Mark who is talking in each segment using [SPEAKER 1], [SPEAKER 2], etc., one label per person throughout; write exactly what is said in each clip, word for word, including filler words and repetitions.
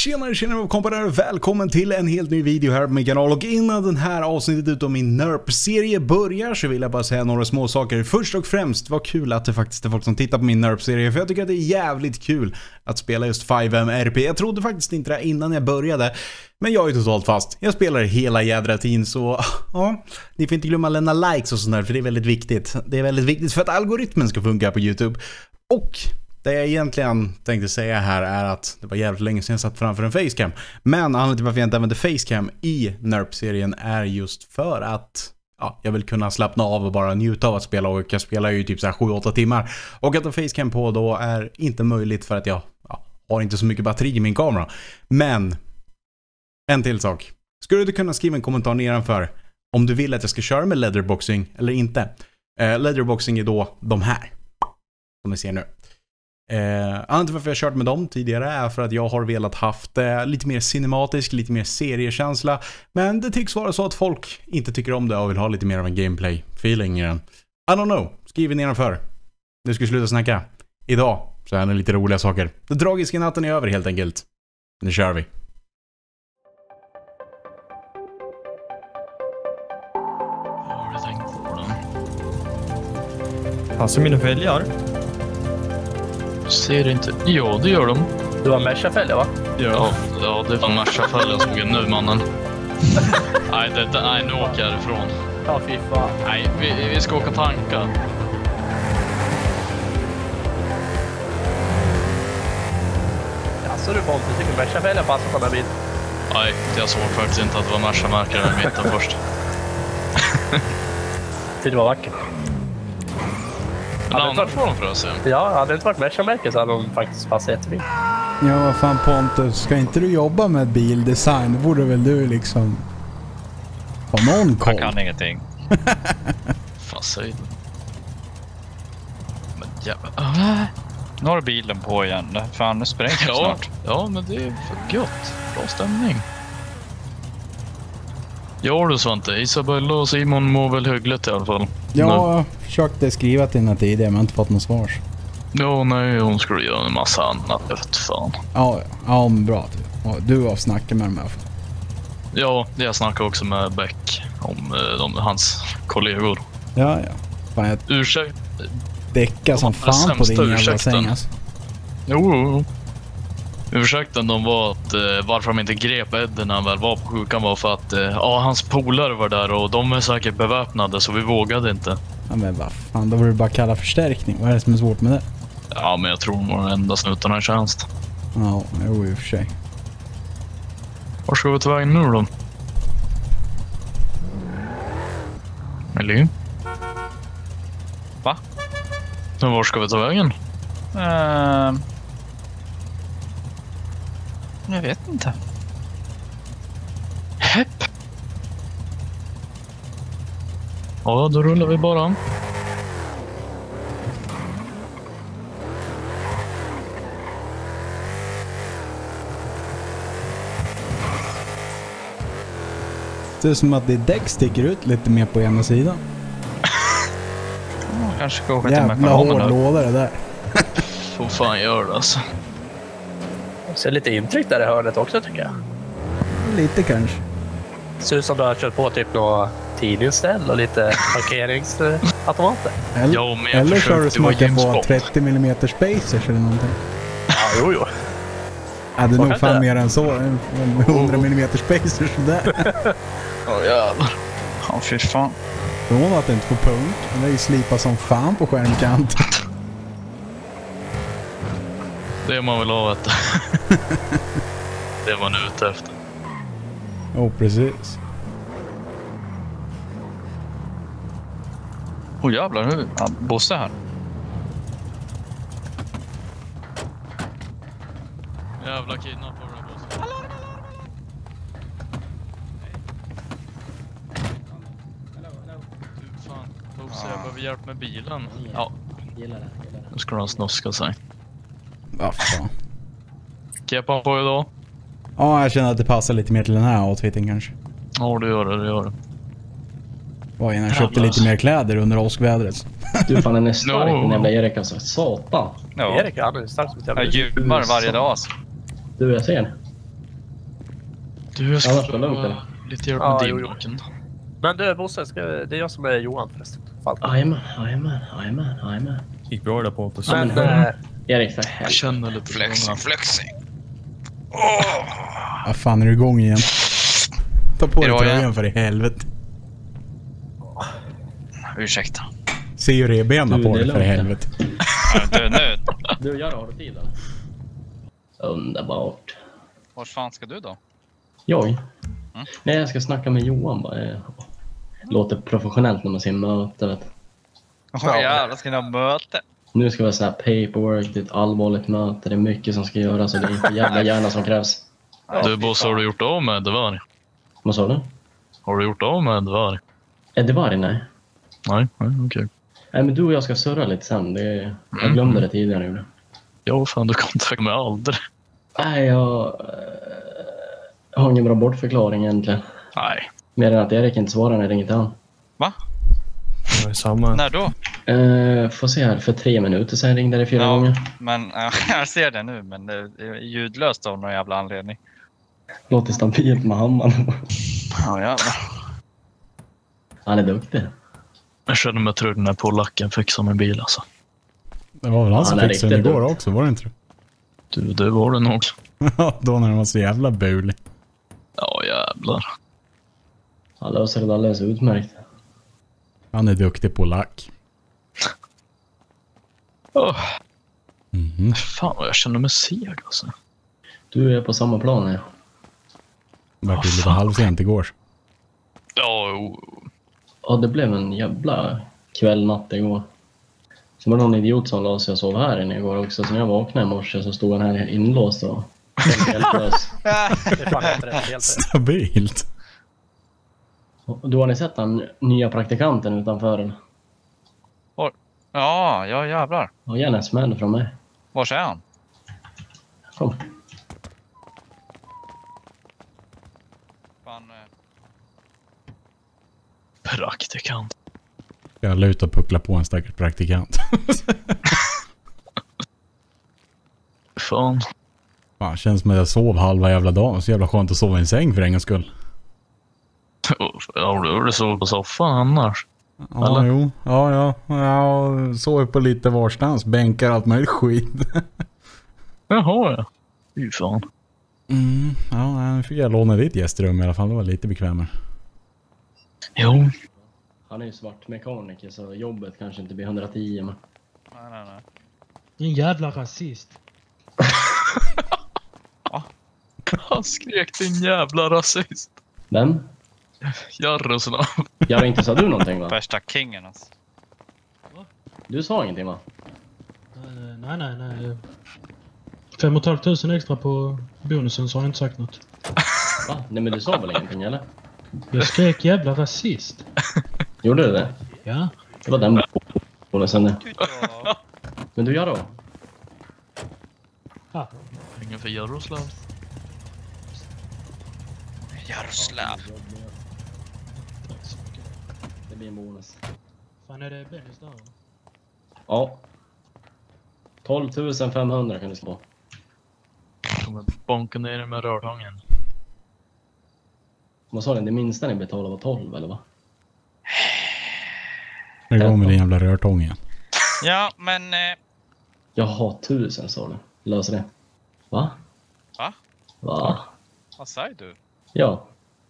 [SPEAKER 1] Tjenare, tjenare kompanjoner, välkommen till en helt ny video här på min kanal. Och innan den här avsnittet utav min NERP-serie börjar så vill jag bara säga några små saker. Först och främst, vad kul att det faktiskt är folk som tittar på min NERP-serie, för jag tycker att det är jävligt kul att spela just fem M R P. Jag trodde faktiskt inte det innan jag började, men jag är totalt fast. Jag spelar hela jädra tiden, så ja, ni får inte glömma att lämna likes och sånt där, för det är väldigt viktigt. Det är väldigt viktigt för att algoritmen ska funka på YouTube. Och det jag egentligen tänkte säga här är att det var jävligt länge sedan jag satt framför en facecam. Men anledningen till varför jag inte använder facecam i NERP-serien är just för att ja, jag vill kunna slappna av och bara njuta av att spela. Och jag spelar ju typ så här sju åtta timmar. Och att ha facecam på då är inte möjligt för att jag ja, har inte så mycket batteri i min kamera. Men en till sak. Skulle du kunna skriva en kommentar nedanför om du vill att jag ska köra med leatherboxing eller inte? Eh, leatherboxing är då de här som ni ser nu. Eh, anledningen till varför jag kört med dem tidigare är för att jag har velat haft eh, lite mer cinematisk, lite mer seriekänsla. Men det tycks vara så att folk inte tycker om det och vill ha lite mer av en gameplay-feeling i den. I don't know, skriv nedanför. Nu ska vi sluta snacka. Idag så är det lite roliga saker. Den tragiska natten är över helt enkelt. Nu kör vi.
[SPEAKER 2] Jag har tänkt på den.
[SPEAKER 3] Passar mina fälgar?
[SPEAKER 2] Ser inte. Ja, det gör de.
[SPEAKER 4] Du har Merca-fälgar, va?
[SPEAKER 2] Ja, ja, det var Merca-fälgen som går nu, mannen. nej, det, nej, nu åker jag ifrån.
[SPEAKER 4] Ja, fy fan.
[SPEAKER 2] Nej, vi, vi ska åka tanka.
[SPEAKER 4] Alltså du Pontus, jag tycker Merca-fälgar passar på den här bilen.
[SPEAKER 2] Nej, jag såg faktiskt inte att det var Merca-märkare i mitten först.
[SPEAKER 4] Det var vackert.
[SPEAKER 2] Men andra får de för att se.
[SPEAKER 4] Ja, hade det inte varit Merca-märke så hade de faktiskt passat jättefint.
[SPEAKER 5] Ja, vad fan Pontus, ska inte du jobba med bildesign? Då borde väl du liksom ha någon koll.
[SPEAKER 3] Jag kan ingenting.
[SPEAKER 2] Fan, säg det. Men jävlar.
[SPEAKER 3] Nu har bilen på igen. Fan, nu spränger det
[SPEAKER 2] Ja,
[SPEAKER 3] snart.
[SPEAKER 2] ja, men det är för gött. Bra stämning. Ja du Svante, Isabella och Simon mår väl hyggligt i alla fall.
[SPEAKER 5] Ja, jag försökte skriva till henne tidigare men jag har inte fått något svar.
[SPEAKER 2] Ja, nej, hon skulle göra en massa annat, jag vet fan.
[SPEAKER 5] Ja, ja men bra. Ja, du har snackat med dem i alla fall.
[SPEAKER 2] Ja, jag snackade också med Beck om eh, de, hans kollegor.
[SPEAKER 5] Ja, ja. Fan, jag
[SPEAKER 2] Ursäkt.
[SPEAKER 5] däckar som
[SPEAKER 2] Den
[SPEAKER 5] fan på din
[SPEAKER 2] sämsta
[SPEAKER 5] jävla
[SPEAKER 2] ursäkten.
[SPEAKER 5] säng alltså.
[SPEAKER 2] Jo, jo. Ursäkten de var att eh, varför de inte grep Eddie när han väl var på sjukan var för att eh, ja, hans polare var där och de är säkert beväpnade så vi vågade inte.
[SPEAKER 5] Ja men vad fan, då var det bara kalla förstärkning. Vad är det som är svårt med det?
[SPEAKER 2] Ja, men jag tror de var den enda snutarna i tjänst.
[SPEAKER 5] Ja, jo i och för sig.
[SPEAKER 2] Var ska vi ta vägen nu då? Eller?
[SPEAKER 3] Va?
[SPEAKER 2] Men var ska vi ta vägen?
[SPEAKER 3] Uh, jag vet inte.
[SPEAKER 2] Hepp. Ja, då rullar vi bara.
[SPEAKER 5] Det är som att det däck sticker ut lite mer på ena sidan.
[SPEAKER 3] Jag kanske ska åka till
[SPEAKER 5] Jävla hård
[SPEAKER 3] McDonald's.
[SPEAKER 5] låda det där.
[SPEAKER 2] Får fan gör det alltså.
[SPEAKER 4] Jag ser lite intryck där i hörnet också tycker jag.
[SPEAKER 5] Lite kanske.
[SPEAKER 4] Ser ut som du har kört på typ några tidningsställ och lite parkeringsautomater.
[SPEAKER 5] Eller,
[SPEAKER 2] Ja, men jag
[SPEAKER 5] eller kör du
[SPEAKER 2] försökte
[SPEAKER 5] som
[SPEAKER 2] vara
[SPEAKER 5] att det
[SPEAKER 2] James
[SPEAKER 5] var
[SPEAKER 2] Bond.
[SPEAKER 5] trettio millimeter spacers eller någonting.
[SPEAKER 4] Ja, jo, jo.
[SPEAKER 5] Ja, det är
[SPEAKER 4] Vad
[SPEAKER 5] nog
[SPEAKER 4] kan
[SPEAKER 5] fan
[SPEAKER 4] det?
[SPEAKER 5] mer än så. En hundra millimeter spacers där.
[SPEAKER 2] Ja, jävlar.
[SPEAKER 3] Ja, fy fan.
[SPEAKER 5] Från att det inte får punkt. Det är ju slipa som fan på skärmkanten.
[SPEAKER 2] Det är man vill ha, vet du. Det är man ute efter.
[SPEAKER 5] Jo, oh, precis.
[SPEAKER 3] Åh oh, jävlar, nu. Ja, Bosse här.
[SPEAKER 2] Jävla kidnappare det Bosse. Hallå, hallå, hallå. Du fan, Bosse, jag behöver hjälp med bilen. Ja,
[SPEAKER 6] Gillar det, gillar det.
[SPEAKER 2] nu ska han snuska sig.
[SPEAKER 5] Ja, fan.
[SPEAKER 2] Kepan på idag.
[SPEAKER 5] Ja, jag känner att det passar lite mer till den här outfiten kanske.
[SPEAKER 2] Ja, det gör det, det gör det.
[SPEAKER 5] Var innan jag köpte lite mer kläder under åskvädret.
[SPEAKER 6] Du fan, den är stark
[SPEAKER 2] No.
[SPEAKER 6] den jävla Erik alltså. Satan.
[SPEAKER 3] Ja.
[SPEAKER 4] Erik, han är stark som ett jävla
[SPEAKER 3] Jag gymmar varje dag alltså.
[SPEAKER 6] Du, jag ser den.
[SPEAKER 2] Du, jag ska
[SPEAKER 6] Annars var det lugnt,
[SPEAKER 2] få
[SPEAKER 6] eller?
[SPEAKER 2] lite hjälp
[SPEAKER 4] Ja,
[SPEAKER 2] med
[SPEAKER 4] jo,
[SPEAKER 2] din
[SPEAKER 4] jo.
[SPEAKER 2] maken.
[SPEAKER 4] Men du Bosse, ska, det är jag som är Johan förresten. Fan.
[SPEAKER 6] Jajamän, jajamän, jajamän, jajamän.
[SPEAKER 7] Gick bra där Pontus.
[SPEAKER 4] Men
[SPEAKER 6] men-
[SPEAKER 4] äh,
[SPEAKER 6] Erik, för
[SPEAKER 2] Jag
[SPEAKER 6] helvete.
[SPEAKER 2] känner lite
[SPEAKER 3] Flexing, flexing.
[SPEAKER 5] Vad fan är du igång igen? Ta på dig
[SPEAKER 3] Idag, ja.
[SPEAKER 5] tröjan för i helvete.
[SPEAKER 3] Ursäkta.
[SPEAKER 5] Se ju revbena
[SPEAKER 6] Du,
[SPEAKER 5] på
[SPEAKER 6] det är
[SPEAKER 5] dig för i
[SPEAKER 6] lugnt,
[SPEAKER 5] helvete.
[SPEAKER 3] Ja, du, nu.
[SPEAKER 6] Du, Jarro, har du tid eller? Underbart.
[SPEAKER 3] Vart fan ska du då?
[SPEAKER 6] Jag?
[SPEAKER 3] Mm.
[SPEAKER 6] Nej, jag ska snacka med Johan bara. Eh, Låter professionellt när man ser möte, vet du.
[SPEAKER 3] Åh jävlar, ska ni ha möte?
[SPEAKER 6] Nu ska vi ha så här paperwork, det är ett allvarligt möte, det är mycket som ska göras och det är inte jävla hjärna som krävs.
[SPEAKER 2] Du Bosse, har du gjort av med Edvarg?
[SPEAKER 6] Vad sa du?
[SPEAKER 2] Har du gjort av med Edvarg?
[SPEAKER 6] Edvarg, nej.
[SPEAKER 2] Nej, nej okej.
[SPEAKER 6] Nej, men du och jag ska surra lite sen. Det, jag
[SPEAKER 2] Mm.
[SPEAKER 6] glömde det tidigare. Gjorde.
[SPEAKER 2] Ja, fan du kontaktade mig aldrig.
[SPEAKER 6] Nej, jag, eh, jag har ingen bra bortförklaring egentligen.
[SPEAKER 2] Nej.
[SPEAKER 6] Mer än att Erik inte svarar när jag ringer till han.
[SPEAKER 7] Det är samma.
[SPEAKER 3] När då?
[SPEAKER 6] Eh, får se här, för tre minuter sedan ringde det fyra
[SPEAKER 3] Ja.
[SPEAKER 6] gånger.
[SPEAKER 3] Men äh, jag ser det nu, men det är ljudlöst av någon jävla anledning.
[SPEAKER 6] Låter stabilt med hammaren.
[SPEAKER 3] Ja, jävlar.
[SPEAKER 6] Han är duktig.
[SPEAKER 2] Jag känner mig trygg när polacken fixade min bil alltså.
[SPEAKER 5] Det var väl han som
[SPEAKER 6] Han är
[SPEAKER 5] fixade den
[SPEAKER 6] riktigt
[SPEAKER 5] igår
[SPEAKER 6] dum.
[SPEAKER 5] också, var det inte det?
[SPEAKER 2] Du, det var det nog.
[SPEAKER 5] Ja, då när den var så jävla bulig.
[SPEAKER 2] Ja, jävlar.
[SPEAKER 6] Han löser det alldeles utmärkt.
[SPEAKER 5] Han är duktig på lack.
[SPEAKER 2] Oh,
[SPEAKER 5] Mhm.
[SPEAKER 2] fan vad jag känner mig seg alltså.
[SPEAKER 6] Du är på samma plan här.
[SPEAKER 5] Det var
[SPEAKER 2] Vad
[SPEAKER 5] lite
[SPEAKER 2] fan.
[SPEAKER 5] halvsent igår.
[SPEAKER 2] Ja, jo.
[SPEAKER 6] Ja, det blev en jävla kväll, natt igår. Så var det någon idiot som la sig och sov här inne igår också. Så när jag vaknade i morse så stod han här inlåst och helt hjälplös.
[SPEAKER 4] det är fan helt rätt. Helt rätt.
[SPEAKER 5] Stabilt.
[SPEAKER 6] Och då har ni sett den nya praktikanten utanför den?
[SPEAKER 3] Ja, ja jävlar.
[SPEAKER 6] Och gärna en smäll från mig.
[SPEAKER 3] Var är han?
[SPEAKER 6] Kom.
[SPEAKER 3] Fan, eh,
[SPEAKER 2] Praktikant.
[SPEAKER 5] Jag la ut och puckla på en stackars praktikant.
[SPEAKER 2] Fan.
[SPEAKER 5] Fan, känns som att jag sov halva jävla dagen. Så jävla skönt att sova i en säng för en gångs skull.
[SPEAKER 2] Ja, du sov på soffan annars.
[SPEAKER 5] Ja,
[SPEAKER 2] Eller?
[SPEAKER 5] jo. Ja, ja. Ja, sov på lite varstans. Bänkar, allt möjligt skit.
[SPEAKER 2] Jaha, ja. Fy fan.
[SPEAKER 5] Mm, ja, nu fick jag låna ditt gästrum i alla fall. Det var lite bekvämare.
[SPEAKER 2] Jo.
[SPEAKER 6] Han är ju svart mekaniker så jobbet kanske inte blir hundratio. Men...
[SPEAKER 3] nej, nej, nej.
[SPEAKER 8] Din jävla rasist.
[SPEAKER 2] Han skrek din jävla rasist.
[SPEAKER 6] Vem?
[SPEAKER 2] Jaroslav.
[SPEAKER 6] Jag inte sa du någonting va?
[SPEAKER 3] Värsta kingen alltså.
[SPEAKER 6] Du sa ingenting va?
[SPEAKER 8] Eh, Nej, nej, nej. Fem och ett halvt tusen extra på bonusen så har jag inte sagt något.
[SPEAKER 6] Va? Nej men du sa väl ingenting eller?
[SPEAKER 8] Jag skrek jävla rasist.
[SPEAKER 6] Gjorde du det?
[SPEAKER 8] Ja.
[SPEAKER 6] Det var den bonusen det. Men du gör då?
[SPEAKER 8] Ah,
[SPEAKER 2] Ingen för Jaroslav.
[SPEAKER 3] Jaroslav.
[SPEAKER 8] tack så mycket.
[SPEAKER 6] Det blir en bonus.
[SPEAKER 8] Fan, är det Bennys där? eller?
[SPEAKER 6] Ja. tolv tusen femhundra kan du slå.
[SPEAKER 2] Kommer bonka ner det med rörtången.
[SPEAKER 6] Vad sa ni? Det minsta ni betalade var tolv eller va?
[SPEAKER 5] Det går med din jävla rörtång igen.
[SPEAKER 3] Ja, men... Eh,
[SPEAKER 6] Jaha, tusen sa du. Löser det. Va?
[SPEAKER 3] Va?
[SPEAKER 6] Va?
[SPEAKER 3] vad säger du?
[SPEAKER 6] Ja.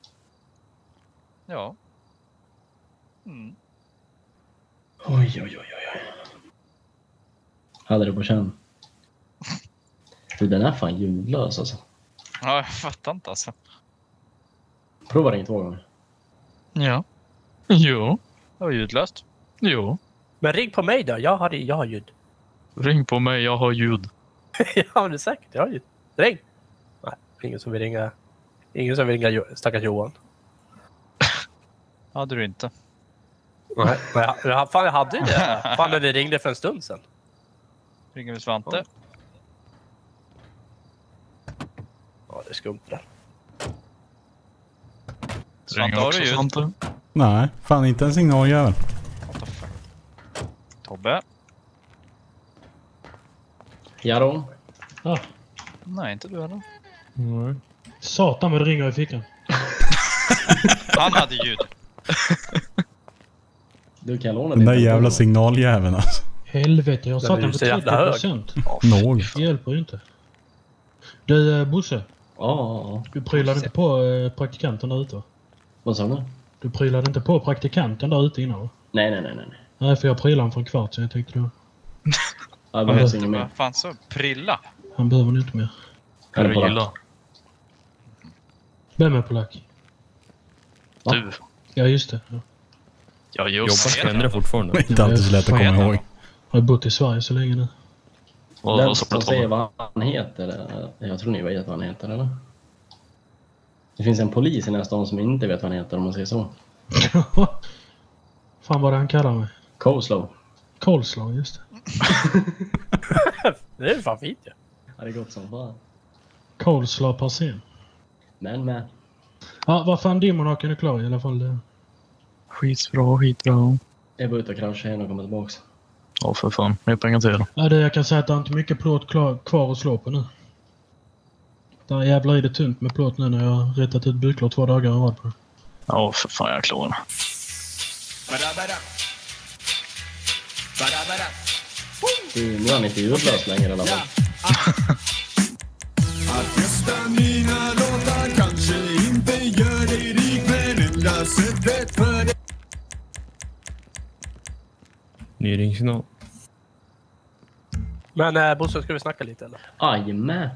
[SPEAKER 3] Ja. Mm.
[SPEAKER 6] Oj, oj, oj, oj, oj. Hade du på känn? Du, den är fan ljudlös alltså.
[SPEAKER 3] Ja, jag fattar inte alltså.
[SPEAKER 6] Prova ring två gånger.
[SPEAKER 3] Ja.
[SPEAKER 2] Jo.
[SPEAKER 3] Det var ljudlöst.
[SPEAKER 2] Jo.
[SPEAKER 4] Men ring på mig då, jag har, jag har ljud.
[SPEAKER 2] Ring på mig, jag har ljud.
[SPEAKER 4] Ja, men det är säkert, jag har ljud. Ring! Nej, ingen som vill ringa. Ingen som vill ringa Jo- stackars Johan.
[SPEAKER 3] Hade du inte.
[SPEAKER 4] Nej, men jag, jag, fan jag hade ju det. Fan när det ringde för en stund sedan.
[SPEAKER 3] Ringer vi Svante?
[SPEAKER 4] Ja, det är skumt det där.
[SPEAKER 3] Svante, har du ljud?
[SPEAKER 2] Svante.
[SPEAKER 5] Nej, fan inte en signaljävel.
[SPEAKER 3] What the fuck? Tobbe?
[SPEAKER 6] Jaro?
[SPEAKER 8] Ah,
[SPEAKER 3] Nej, inte du heller.
[SPEAKER 7] Nej.
[SPEAKER 8] Satan vad det ringer i fickan.
[SPEAKER 3] Han hade ljud.
[SPEAKER 6] Du kan låna
[SPEAKER 1] Den där
[SPEAKER 6] din
[SPEAKER 1] jävla
[SPEAKER 6] telefon.
[SPEAKER 1] signaljäveln alltså.
[SPEAKER 8] Helvete, jag har
[SPEAKER 4] Den
[SPEAKER 8] satt
[SPEAKER 4] är
[SPEAKER 8] den
[SPEAKER 4] ju
[SPEAKER 8] på
[SPEAKER 4] så jävla
[SPEAKER 8] trettio
[SPEAKER 4] hög.
[SPEAKER 8] procent.
[SPEAKER 1] Någ.
[SPEAKER 8] Det hjälper ju inte. Du eh, Bosse,
[SPEAKER 6] Ja, ja, ja.
[SPEAKER 8] du prylade inte på eh, praktikanten där ute va?
[SPEAKER 6] Vad sa du?
[SPEAKER 8] Du prylade inte på praktikanten där ute innan va?
[SPEAKER 6] Nej, nej, nej, nej.
[SPEAKER 8] Nej, för jag prylade han för en kvart så jag tänkte då.
[SPEAKER 6] Ja, det behövs inget mer.
[SPEAKER 3] Vad fan så? Prilla?
[SPEAKER 8] Han behöver nog inte mer.
[SPEAKER 6] Är det polack?
[SPEAKER 2] Gilla.
[SPEAKER 8] Vem är polack?
[SPEAKER 6] Va?
[SPEAKER 2] Du.
[SPEAKER 8] Ja just det. Ja.
[SPEAKER 2] Ja, just
[SPEAKER 7] Jobbar Endre fortfarande?
[SPEAKER 1] Det är inte alltid så lätt att komma ihåg.
[SPEAKER 8] Jag har bott i Sverige så länge nu.
[SPEAKER 2] Vad
[SPEAKER 6] Den
[SPEAKER 2] vad så
[SPEAKER 6] som säger
[SPEAKER 2] pratar
[SPEAKER 6] vad han heter, eh, jag tror ni vet vad han heter, eller? Det finns en polis i nästa stan som inte vet vad han heter, om man säger så.
[SPEAKER 8] Fan vad det han kallar mig.
[SPEAKER 6] Coleslaw.
[SPEAKER 8] Coleslaw, just det.
[SPEAKER 4] Det är fan fint ju.
[SPEAKER 6] Ja, det är gott som fan.
[SPEAKER 8] Coleslaw per scen.
[SPEAKER 6] Men, men.
[SPEAKER 8] Ja, vad fan Demonhaken är klar i alla fall. Det.
[SPEAKER 2] Skitbra, skitbra.
[SPEAKER 6] Jag var ute och kraschade igen och kommer tillbaks.
[SPEAKER 2] Ja, för fan. Mer pengar till det.
[SPEAKER 8] Ja, det jag kan säga att det är inte mycket plåt klar, kvar att slå på nu. Där jävlar är det tunt med plåt nu när jag har rättat ut byklor två dagar i rad på det.
[SPEAKER 2] Ja, för fan jag klarar det.
[SPEAKER 6] Du, nu är han inte ljudlös längre i alla fall.
[SPEAKER 9] Att gästa mina låtar kanske inte gör dig rik, men enda sättet för dig.
[SPEAKER 7] Ny ringsignal.
[SPEAKER 4] Men äh, Bosse, ska vi snacka lite eller?
[SPEAKER 6] Jajamän.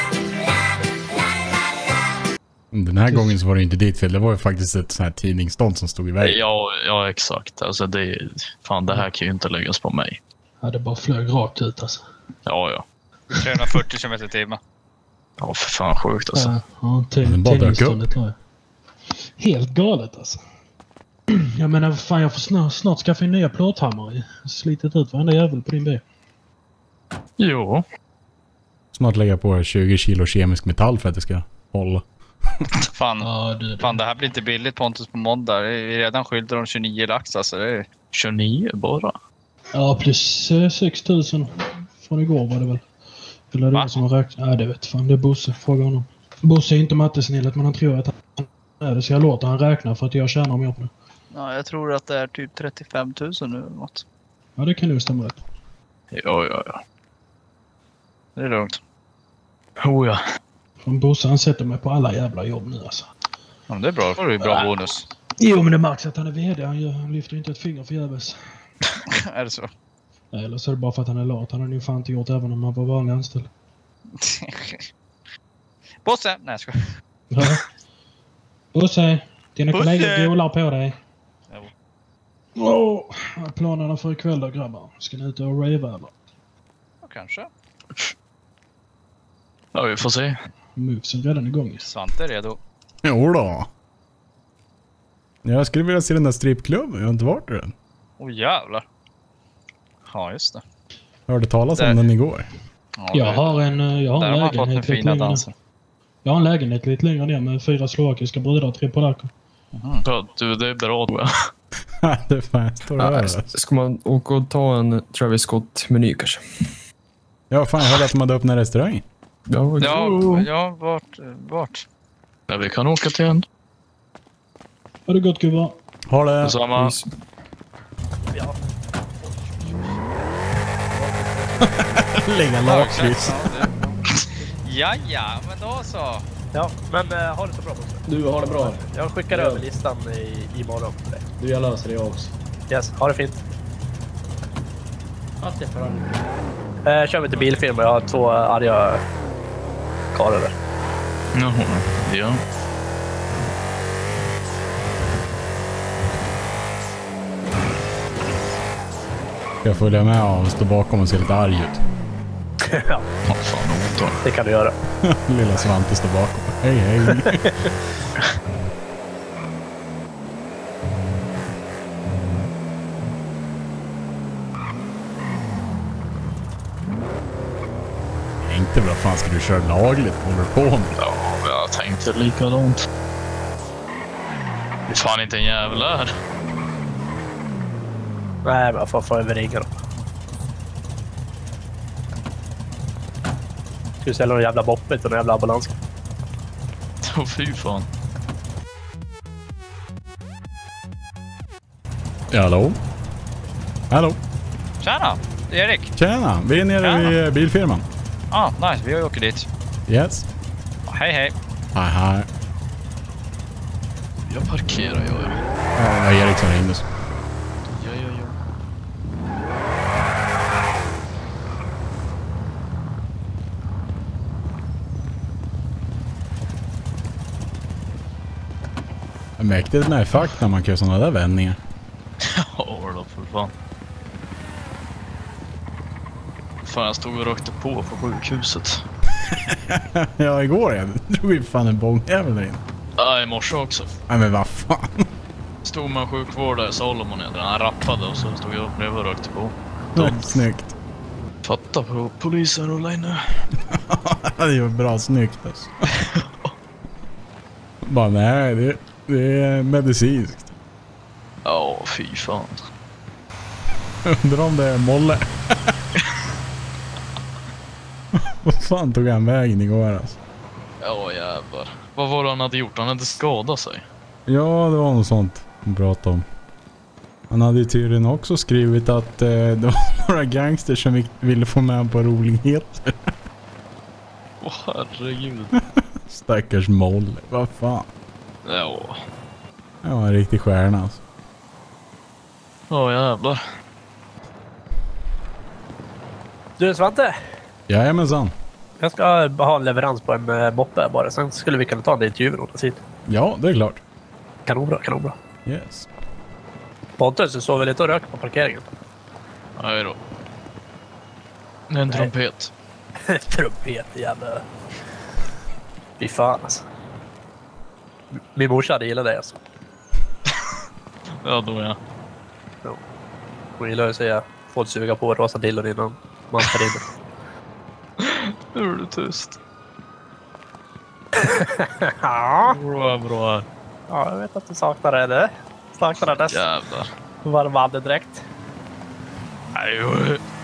[SPEAKER 1] Den här gången så var det inte ditt fel. Det var ju faktiskt ett sånt här tidningsstånd som stod i vägen.
[SPEAKER 2] Ja, ja exakt. Alltså det, fan, det här kan ju inte läggas på mig.
[SPEAKER 8] Ja, det bara flög rakt ut alltså.
[SPEAKER 2] Ja, ja.
[SPEAKER 3] trehundrafyrtio kilometer i timmen.
[SPEAKER 2] Ja, för fan sjukt alltså.
[SPEAKER 8] Ja, ja tid-
[SPEAKER 1] Den bara dök upp.
[SPEAKER 8] tidningsståndet var ju helt galet alltså. Jag menar, fan jag får snart, snart skaffa en nya plåthammare. Slitit ut varenda jävel på din bil.
[SPEAKER 2] Jo.
[SPEAKER 1] Snart lägga på tjugo kilo kemisk metall för att det ska hålla.
[SPEAKER 3] Fan,
[SPEAKER 8] Ja, du,
[SPEAKER 3] fan, det här blir inte billigt Pontus på måndag. Det är redan skyltar om tjugonio lax alltså. Det är...
[SPEAKER 2] tjugonio bara.
[SPEAKER 8] Ja, plus eh, sex tusen från igår var det väl. Eller det
[SPEAKER 3] Va?
[SPEAKER 8] är som har räknat. Ja, det vet fan. Det är Bosse. Fråga honom. Bosse är inte mattesnillet, men han tror att han är det. Så jag låter han räkna för att jag tjänar mer på det.
[SPEAKER 3] Ja, jag tror att det är typ trettiofem tusen nu eller något.
[SPEAKER 8] Ja, det kan nog stämma rätt.
[SPEAKER 2] Ja, ja, ja.
[SPEAKER 3] Det är lugnt.
[SPEAKER 2] Oh ja.
[SPEAKER 8] Från Bosse, han sätter mig på alla jävla jobb nu alltså.
[SPEAKER 3] Ja, men det är bra. Det är ju bra bonus.
[SPEAKER 8] Jo, men det märks att han är vd. Han, gör, han lyfter inte ett finger förgäves.
[SPEAKER 3] Är det så?
[SPEAKER 8] Nej, eller så är det bara för att han är lat. Han har ju fan inte gjort även om han var vanlig anställd.
[SPEAKER 3] Bosse! Nej, jag skojar.
[SPEAKER 8] Ja. Bosse, dina
[SPEAKER 3] Bosse!
[SPEAKER 8] kollegor golar på dig.
[SPEAKER 3] Jo.
[SPEAKER 8] Åh, vad är planerna för ikväll då grabbar? Ska ni ut och rave eller?
[SPEAKER 3] Ja, kanske.
[SPEAKER 2] Ja, vi får se.
[SPEAKER 8] Moves är redan igång.
[SPEAKER 3] Svante är redo.
[SPEAKER 1] Jo då. Jag skulle vilja se den där strippklubben. Jag har inte varit där än.
[SPEAKER 3] Åh, oh, jävlar. Ja, just det.
[SPEAKER 1] Jag hörde talas om
[SPEAKER 3] Där.
[SPEAKER 1] den igår.
[SPEAKER 3] Ja,
[SPEAKER 8] Jag
[SPEAKER 3] det-
[SPEAKER 8] har en, eh, jag har
[SPEAKER 3] Där
[SPEAKER 8] en
[SPEAKER 3] har man fått en
[SPEAKER 8] lägenhet lite
[SPEAKER 3] fina
[SPEAKER 8] längre ner.
[SPEAKER 3] danser.
[SPEAKER 8] Jag har en lägenhet lite längre ner med fyra slovakiska brudar och tre polacker.
[SPEAKER 2] Ja, du, det är bra tror jag.
[SPEAKER 1] Det är fan, jag står över.
[SPEAKER 7] Ska man åka och ta en Travis Scott-meny kanske?
[SPEAKER 1] Ja, fan, jag hörde att de hade öppnat restaurang.
[SPEAKER 7] Ja,
[SPEAKER 3] Ja, ja, vart? Vart?
[SPEAKER 2] Ja, vi kan åka till en.
[SPEAKER 8] Har det gått gubbar?
[SPEAKER 1] Har det.
[SPEAKER 2] Detsamma.
[SPEAKER 1] Lägga lakrits.
[SPEAKER 3] Ja, ja, men då så.
[SPEAKER 4] Ja, men äh, ha det så bra Bosse.
[SPEAKER 6] Du, har det bra.
[SPEAKER 4] Jag skickar
[SPEAKER 6] Ja.
[SPEAKER 4] över listan i, imorgon för dig.
[SPEAKER 6] Du, jag löser det jag också.
[SPEAKER 4] Yes, ha det fint.
[SPEAKER 6] Allt är för honom.
[SPEAKER 4] Äh, kör vi till bilfirma. Jag har två arga karlar där.
[SPEAKER 2] Jaha, ja.
[SPEAKER 1] Ska jag följa med och stå bakom och se lite arg ut?
[SPEAKER 4] Ja,
[SPEAKER 2] Vad fan, otar.
[SPEAKER 4] det kan du göra.
[SPEAKER 1] Lilla Svante står bakom. Hej, hej. Inte vad fan ska du köra lagligt? Vad håller du på med?
[SPEAKER 2] Ja, jag tänkte likadant. Det är fan inte en jävla här.
[SPEAKER 4] Nej, men jag får få överringa dem. Ska du sälja någon jävla boppet och någon jävla ambulans?
[SPEAKER 2] Åh, fy fan.
[SPEAKER 1] Hallå? Hallå?
[SPEAKER 3] Tjena! Det är Erik.
[SPEAKER 1] Tjena, vi är nere
[SPEAKER 3] Tjena.
[SPEAKER 1] vid bilfirman.
[SPEAKER 3] Ah, nice. Vi åker dit.
[SPEAKER 1] Yes.
[SPEAKER 3] Hej, hej.
[SPEAKER 1] Hej, hej.
[SPEAKER 2] Jag parkerar, jag.
[SPEAKER 1] Ja, det var Erik som ringde.
[SPEAKER 2] Ja, ja, ja.
[SPEAKER 1] Mäktigt med fakt när man kan göra sådana där vändningar.
[SPEAKER 2] Ja, då för fan. Fan, jag stod och rökte på på sjukhuset.
[SPEAKER 1] Ja, igår jag drog ju fan en bångjävel där inne.
[SPEAKER 2] Ja, i morse också.
[SPEAKER 1] Nej, men vad fan.
[SPEAKER 2] Stod med en sjukvårdare, Solomon heter han. Han rappade och så stod jag upp bredvid och rökte på.
[SPEAKER 1] Ja, snyggt.
[SPEAKER 2] Fatta på polisen rulla in nu.
[SPEAKER 1] Det var bra snyggt alltså. Bara nej, det, det är medicinskt.
[SPEAKER 2] Ja, fy fan.
[SPEAKER 1] Undrar om det är Molle. Vad fan tog han vägen igår alltså?
[SPEAKER 2] Ja, jävlar. Vad var det han hade gjort? Han hade skadat sig.
[SPEAKER 1] Ja, det var något sånt han pratade om. Han hade ju tydligen också skrivit att eh, det var några gangster som ville få med på roligheter.
[SPEAKER 2] Åh, herregud.
[SPEAKER 1] Stackars Molle, vad fan.
[SPEAKER 2] Ja.
[SPEAKER 1] Det var en riktig stjärna alltså.
[SPEAKER 2] Ja, jävlar.
[SPEAKER 4] Du Svante,
[SPEAKER 1] Jajamensan.
[SPEAKER 4] jag ska ha en leverans på en uh, moppe bara. Sen skulle vi kunna ta en intervju åt sitt.
[SPEAKER 1] Ja, det är klart.
[SPEAKER 4] Kanonbra, kanonbra.
[SPEAKER 1] Yes.
[SPEAKER 4] Pontus, du såg väl lite och rök på parkeringen?
[SPEAKER 2] Nej då. Det är en
[SPEAKER 4] Nej.
[SPEAKER 2] trumpet.
[SPEAKER 4] Trumpet, jävla... Fy fan alltså. Min morsa hade gillat det alltså.
[SPEAKER 2] Ja, då ja.
[SPEAKER 4] Hon gillar att säga folk suga på rosa dillon innan man tar in det.
[SPEAKER 2] Nu är du tyst.
[SPEAKER 4] Ja.
[SPEAKER 2] Bra, bra.
[SPEAKER 4] Ja, jag vet att du saknar det, eller? Saknar det dess
[SPEAKER 2] Jävlar.
[SPEAKER 4] varma andedräkt.
[SPEAKER 2] Nej, jo.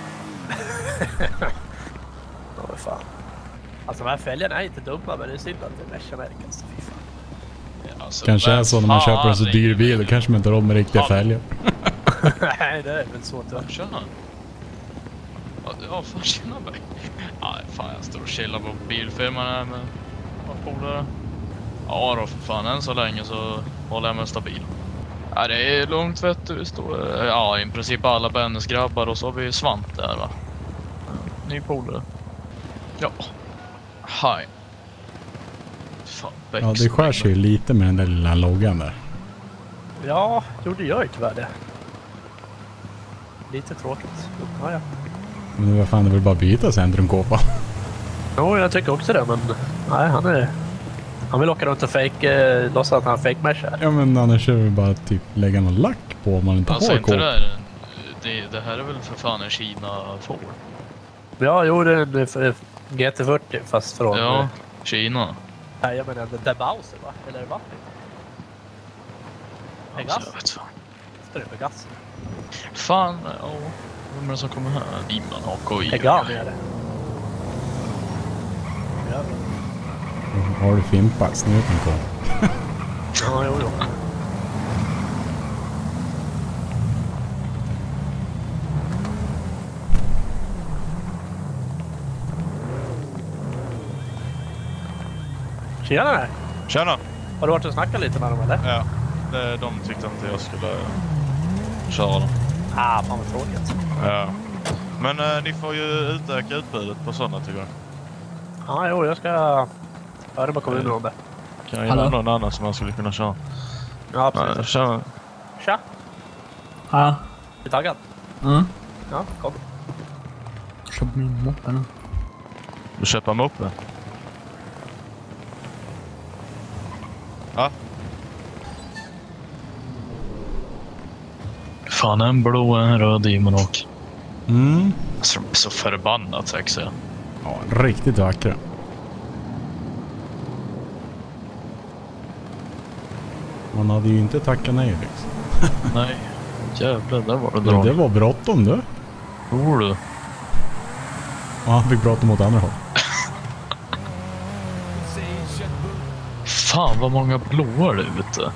[SPEAKER 4] Ja, vad fan. Alltså de här fälgarna är inte dumma, men det är synd att det är Merca-märken. Alltså, fy fan.
[SPEAKER 2] Ja, alltså,
[SPEAKER 1] Kanske är
[SPEAKER 2] vem
[SPEAKER 1] så när man
[SPEAKER 2] fan
[SPEAKER 1] köper en så dyr
[SPEAKER 2] ringer
[SPEAKER 1] bil, då
[SPEAKER 2] mig?
[SPEAKER 1] kanske man inte har råd med riktiga
[SPEAKER 2] Ja.
[SPEAKER 1] fälgar.
[SPEAKER 4] Nej, det är väl så tyvärr.
[SPEAKER 2] Tjena. Ja, ja, fan tjena mig. Ja, fan jag står och chillar på bilfirman här med några polare. Ja då, för fan än så länge så håller jag mig stabil. Ja, det är lugnt vet du. Vi står, ja, i princip alla Bennes grabbar och så har vi Svant där va. Ny polare. Ja. Hej. Fan,
[SPEAKER 1] Ja, det skär sig ju lite med den där lilla loggan där.
[SPEAKER 4] Ja, jo det gör ju tyvärr det. Lite tråkigt. Ja, ja.
[SPEAKER 1] Men vad fan, det vill bara byta centrumkåpa.
[SPEAKER 4] Jo, jag tycker också det, men nej, han är... Han vill åka runt och fake, eh, låtsas att han har fake Merca.
[SPEAKER 1] Ja, men annars är det bara typ lägga någon lack på om man inte
[SPEAKER 2] Alltså
[SPEAKER 1] har
[SPEAKER 2] inte
[SPEAKER 1] kåpa.
[SPEAKER 2] det där. Det, det här är väl för fan en Kina-får.
[SPEAKER 4] Ja, jo det är en eh, G T fyrtio fast från...
[SPEAKER 2] Ja,
[SPEAKER 4] eh,
[SPEAKER 2] Kina.
[SPEAKER 4] Nej, jag menar det är Bowser va? Eller vad?
[SPEAKER 2] Alltså, jag vet fan.
[SPEAKER 4] Efter det med gas.
[SPEAKER 2] Fan, ja. Vem är det som kommer här? Dimman och K I.
[SPEAKER 4] Pegani är det. Jävlar.
[SPEAKER 1] Har du fimpat snuten på?
[SPEAKER 4] Ja, jo, jo. Tjena där.
[SPEAKER 10] Tjena!
[SPEAKER 4] Har du varit och snackat lite med dem eller?
[SPEAKER 10] Ja, det, de tyckte inte jag skulle köra dem.
[SPEAKER 4] Ah, fan vad tråkigt.
[SPEAKER 10] Ja. Men eh, ni får ju utöka utbudet på sådana tycker jag.
[SPEAKER 4] Ja, jo, jag ska höra med kommunen om det.
[SPEAKER 10] Kan jag hitta någon annan som man skulle kunna köra?
[SPEAKER 4] Ja, absolut.
[SPEAKER 10] Nej, tjena.
[SPEAKER 4] Tja!
[SPEAKER 7] Ja.
[SPEAKER 4] Är du taggad?
[SPEAKER 7] Mm.
[SPEAKER 4] Ja, kom.
[SPEAKER 7] Köp min moppe nu.
[SPEAKER 10] Du köper moppe? Ja.
[SPEAKER 2] Fan, en blå, en röd Dimman och.
[SPEAKER 1] Mm.
[SPEAKER 2] Alltså, de är så förbannat sexiga.
[SPEAKER 1] Ja, riktigt vackra. Man hade ju inte tackat nej liksom.
[SPEAKER 2] Nej, jävlar, där var det
[SPEAKER 1] Det,
[SPEAKER 2] drag.
[SPEAKER 1] det var bråttom du.
[SPEAKER 2] Tror du?
[SPEAKER 1] Ja, han fick bråttom åt andra håll.
[SPEAKER 2] Fan vad många blåar det är ute.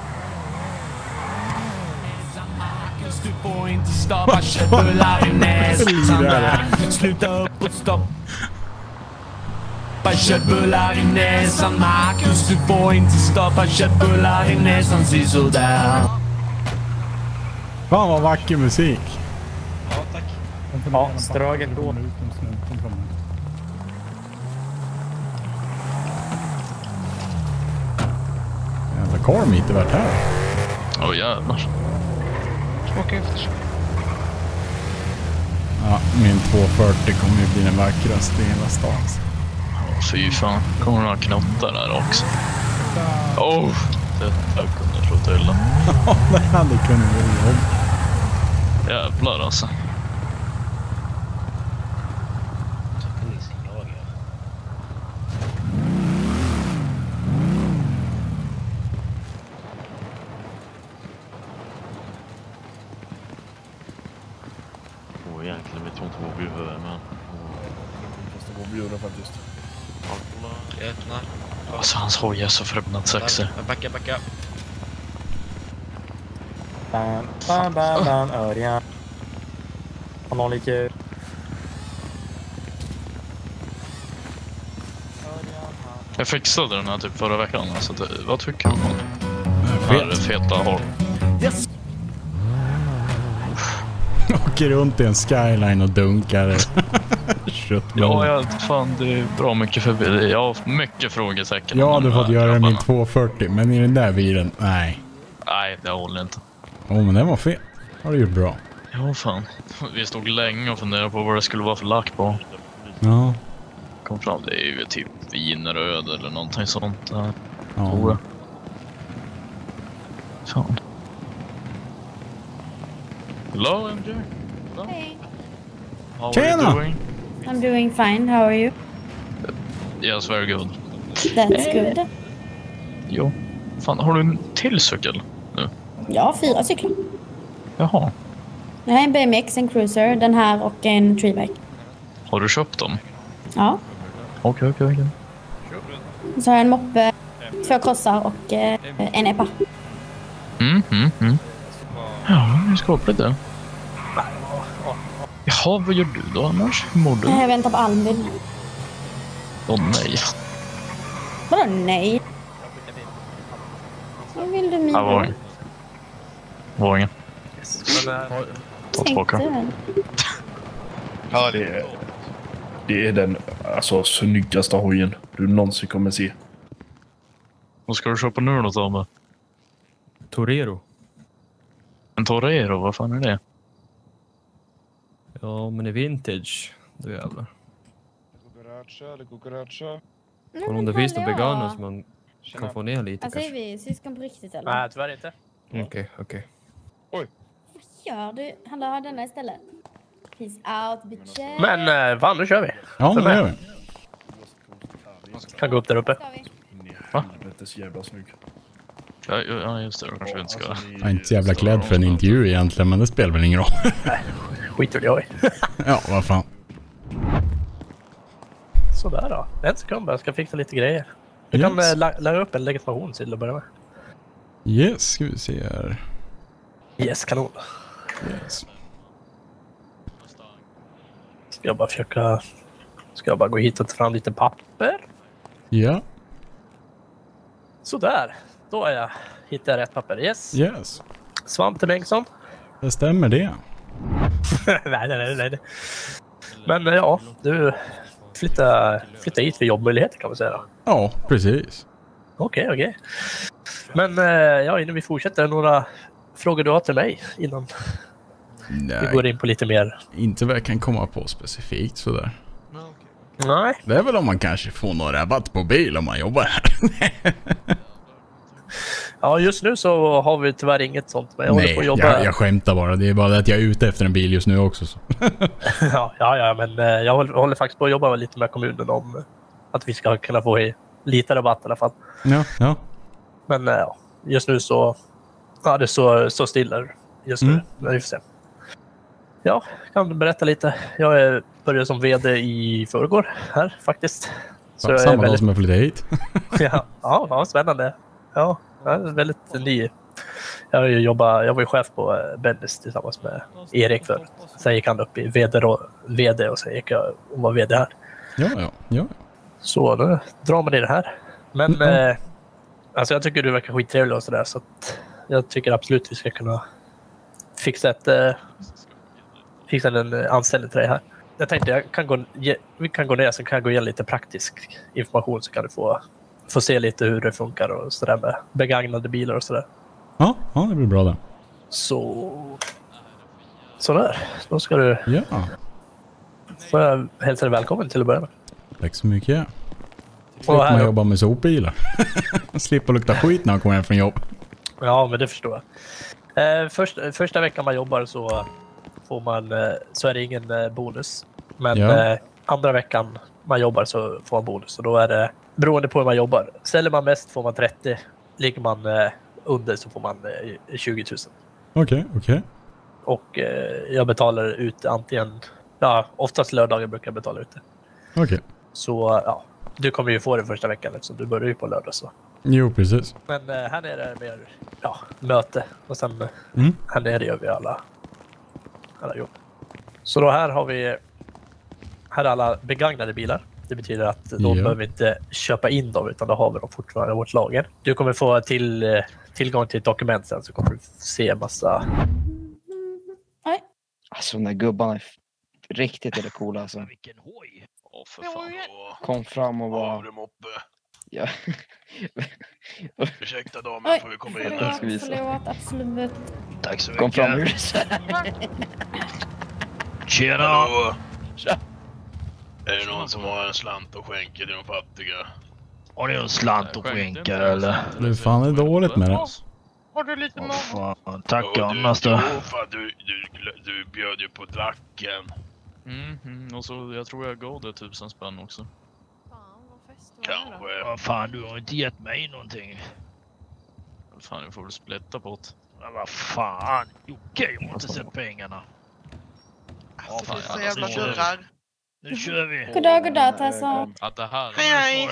[SPEAKER 9] Du får inte stoppa köttbullar i näsan där. Sluta upp och stoppa köttbullar i näsan, Marcus. Du får inte stoppa köttbullar i näsan, si sådär.
[SPEAKER 5] Fan vad vacker musik.
[SPEAKER 11] Ja, tack. Ja, straget då.
[SPEAKER 5] Jävla korv mitt i vart här.
[SPEAKER 2] Åh oh, jävlar.
[SPEAKER 11] Åka efter sig.
[SPEAKER 5] Ja, min tvåhundrafyrtio kommer ju bli den vackraste i hela stan.
[SPEAKER 2] Oh, fy fan. Kommer några knottar där också. Oh, det jag kunde slå till den.
[SPEAKER 5] Ja, det hade kunnat bli jobb.
[SPEAKER 2] Jävlar alltså.
[SPEAKER 10] Åh, egentligen vet jag inte vad vi behöver, men...
[SPEAKER 12] Fast det var bjuda faktiskt.
[SPEAKER 11] Jag öppnar.
[SPEAKER 2] Alltså hans hoj är så förbannat sexig.
[SPEAKER 11] Backa, backa. Bam, bam, bam, bam, Örjan. Har någon lite...
[SPEAKER 2] Jag fixade den här typ förra veckan, alltså det, vad tycker du om den? Här feta håll.
[SPEAKER 9] Yes.
[SPEAKER 5] Åker runt i en skyline och dunkar.
[SPEAKER 2] Ja, jag, fan, det är bra mycket förbi. Jag har mycket frågesäkert.
[SPEAKER 5] Ja, du har fått göra min tvåhundrafyrtio, men i den där bilen, nej.
[SPEAKER 2] Nej, det håller inte.
[SPEAKER 5] Åh, oh, men den var fet. Har du gjort bra.
[SPEAKER 2] Ja, fan. Vi stod länge och funderade på vad det skulle vara för lack på.
[SPEAKER 5] Ja.
[SPEAKER 2] Kom fram, det är ju typ vinröd eller någonting sånt. Där.
[SPEAKER 5] Ja.
[SPEAKER 2] Tror jag. Fan. Hello, M J. Hello.
[SPEAKER 13] Hey.
[SPEAKER 2] How
[SPEAKER 5] Tjena.
[SPEAKER 2] are you doing?
[SPEAKER 13] I'm doing fine. How are you?
[SPEAKER 2] Yes, very good.
[SPEAKER 13] That's good.
[SPEAKER 2] Jo. Fan, har du en till cykel nu?
[SPEAKER 13] Ja, fyra cyklar.
[SPEAKER 2] Jaha.
[SPEAKER 13] Jag har en B M X, en Cruiser, den här och en Treebike.
[SPEAKER 2] Har du köpt dem?
[SPEAKER 13] Ja.
[SPEAKER 2] Okej, okej, okej.
[SPEAKER 13] Så har jag en moppe, två krossar och eh, en epa.
[SPEAKER 2] Mm, mm, mm. Ja, det är skapligt det. Jaha, vad gör du då annars? Hur mår du?
[SPEAKER 13] Jag väntar på Almvid.
[SPEAKER 2] Åh oh, nej.
[SPEAKER 13] Vadå nej? Vad vill du min?
[SPEAKER 2] Ja, var ingen. Var ingen.
[SPEAKER 13] Ta tillbaka.
[SPEAKER 12] Ja, det är, det är den alltså, snyggaste hojen du någonsin kommer se.
[SPEAKER 2] Vad ska du köpa nu då, Tommy?
[SPEAKER 7] Torero.
[SPEAKER 2] En Torero, vad fan är det?
[SPEAKER 7] Ja, men i vintage, då jävlar.
[SPEAKER 12] Cucaracha, eller cucaracha.
[SPEAKER 7] Och om det finns några veganer som man kan få ner lite
[SPEAKER 13] Alltså är
[SPEAKER 7] kanske.
[SPEAKER 13] vi syskon på riktigt eller?
[SPEAKER 4] Nej, tyvärr inte.
[SPEAKER 7] Okej, okay, okej.
[SPEAKER 12] Okay.
[SPEAKER 13] Vad gör du? Han har denna istället. Peace out, bitches.
[SPEAKER 4] Men eh, fan, nu kör vi.
[SPEAKER 5] Ja, nu gör vi.
[SPEAKER 4] Kan gå upp där uppe.
[SPEAKER 2] Va?
[SPEAKER 12] Det är så jävla snygg.
[SPEAKER 2] Ja, ja just det, då kanske vi inte ska...
[SPEAKER 5] Jag är inte så jävla klädd för en intervju egentligen, men det spelar väl ingen roll.
[SPEAKER 4] Nej, skiter jag i.
[SPEAKER 5] Ja, vad fan.
[SPEAKER 4] Sådär då. En sekund, jag ska fixa lite grejer. Du
[SPEAKER 5] Yes.
[SPEAKER 4] kan äh, lä lära upp en legitimation till att börja med.
[SPEAKER 5] Yes, ska vi se här.
[SPEAKER 4] Yes, kanon.
[SPEAKER 5] Yes.
[SPEAKER 4] Ska jag bara försöka... Ska jag bara gå hit och ta fram lite papper?
[SPEAKER 5] Ja.
[SPEAKER 4] Sådär. Då är jag... Hittar jag rätt papper. Yes.
[SPEAKER 5] Yes.
[SPEAKER 4] Svante Bengtsson.
[SPEAKER 5] Det stämmer det.
[SPEAKER 4] nej, nej, nej, nej. Men ja, du... Flytta, flytta hit för jobbmöjligheter kan man säga.
[SPEAKER 5] Ja, precis.
[SPEAKER 4] Okej, okay, okej. Okay. Men ja, innan vi fortsätter, några frågor du har till mig innan
[SPEAKER 5] Nej,
[SPEAKER 4] vi går in på lite mer?
[SPEAKER 5] Inte vad jag kan komma på specifikt sådär.
[SPEAKER 4] Nej.
[SPEAKER 5] Det är väl om man kanske får någon rabatt på bil om man jobbar här.
[SPEAKER 4] Ja, just nu så har vi tyvärr inget sånt. Men jag
[SPEAKER 5] Nej,
[SPEAKER 4] håller på att jobba.
[SPEAKER 5] jag, jag skämtar bara. Det är bara det att jag är ute efter en bil just nu också. Så.
[SPEAKER 4] ja, ja, ja, men jag håller, håller faktiskt på att jobba lite med kommunen om att vi ska kunna få lite rabatt i alla fall.
[SPEAKER 5] Ja, ja.
[SPEAKER 4] Men ja, just nu så ja, det så, så stilla just nu.
[SPEAKER 5] Mm.
[SPEAKER 4] Men vi får se. Ja, kan du berätta lite? Jag började som vd i förrgår här faktiskt.
[SPEAKER 5] Så ja, samma väldigt... dag som jag flyttade hit.
[SPEAKER 4] ja, ja, ja, spännande. Ja, jag är väldigt ny. Jag har ju jobbat, jag var ju chef på Bendis tillsammans med Erik förut. Sen gick han upp i V D och, V D och sen gick jag och var V D här.
[SPEAKER 5] Ja, ja, ja.
[SPEAKER 4] Så då drar man i det här. Men mm. eh, alltså jag tycker du verkar skittrevlig och sådär, så att jag tycker absolut vi ska kunna fixa ett eh, fixa en anställning till dig här. Jag tänkte jag kan gå, ge, vi kan gå ner så kan jag gå igenom lite praktisk information så kan du få, få se lite hur det funkar och sådär med begagnade bilar och sådär.
[SPEAKER 5] Ja, ja, det blir bra det.
[SPEAKER 4] Så sådär, då ska du
[SPEAKER 5] ja.
[SPEAKER 4] Får jag hälsa dig välkommen till att börja med.
[SPEAKER 5] Tack så mycket. Slipper man jobba med sopbilar. Slipper lukta skit när man kommer hem från jobb.
[SPEAKER 4] Ja, men det förstår jag. Eh, först, första veckan man jobbar så får man eh, så är det ingen eh, bonus. Men ja. eh, andra veckan man jobbar så får man bonus. Och då är det beroende på hur man jobbar. Säljer man mest får man trettio. Ligger man eh, under så får man eh, tjugo tusen.
[SPEAKER 5] Okej, okay, okej. Okay.
[SPEAKER 4] Och eh, jag betalar ut antingen, ja, oftast lördagar brukar jag betala ut det.
[SPEAKER 5] Okej. Okay.
[SPEAKER 4] Så ja, du kommer ju få det första veckan eftersom du börjar ju på lördag så.
[SPEAKER 5] Jo, precis.
[SPEAKER 4] Men eh, här nere är det mer, ja, möte. Och sen
[SPEAKER 5] mm.
[SPEAKER 4] här nere gör vi alla, alla jobb. Så då här har vi, här är alla begagnade bilar. Det betyder att de ja. behöver inte köpa in dem utan då har vi dem fortfarande i vårt lager. Du kommer få till, tillgång till ett dokument sen så kommer du se en massa...
[SPEAKER 13] Nej.
[SPEAKER 14] Alltså de där gubbarna är riktigt eller coola alltså.
[SPEAKER 10] Vilken hoj! Åh för fan.
[SPEAKER 14] Kom fram och bara...
[SPEAKER 10] Avremoppe.
[SPEAKER 14] Ja.
[SPEAKER 10] Ursäkta damen, får vi komma in här?
[SPEAKER 13] Förlåt, förlåt, absolut.
[SPEAKER 10] Tack så mycket.
[SPEAKER 14] Kom fram ur.
[SPEAKER 10] Tjena! Tja. Är det någon som har en slant och skänker till de fattiga? Har ni en slant och skänker eller?
[SPEAKER 5] Det är fan är dåligt med det.
[SPEAKER 10] Har du lite mat? Fan, tack oh, annars då. Jo, fan, du, du, du bjöd ju på dracken.
[SPEAKER 2] Mm, mm, och så jag tror jag gav det tusen spänn också.
[SPEAKER 10] Kanske. Vad fan, du har inte gett mig någonting.
[SPEAKER 2] Fan, jag får väl splitta på det.
[SPEAKER 10] Men vad fan, Jocke, jag har inte sett pengarna.
[SPEAKER 15] Alltså, det är så jävla dörrar.
[SPEAKER 10] Nu kör vi.
[SPEAKER 13] Goddag, goddag, Tessa.
[SPEAKER 2] Att det här...
[SPEAKER 15] Hej, hej.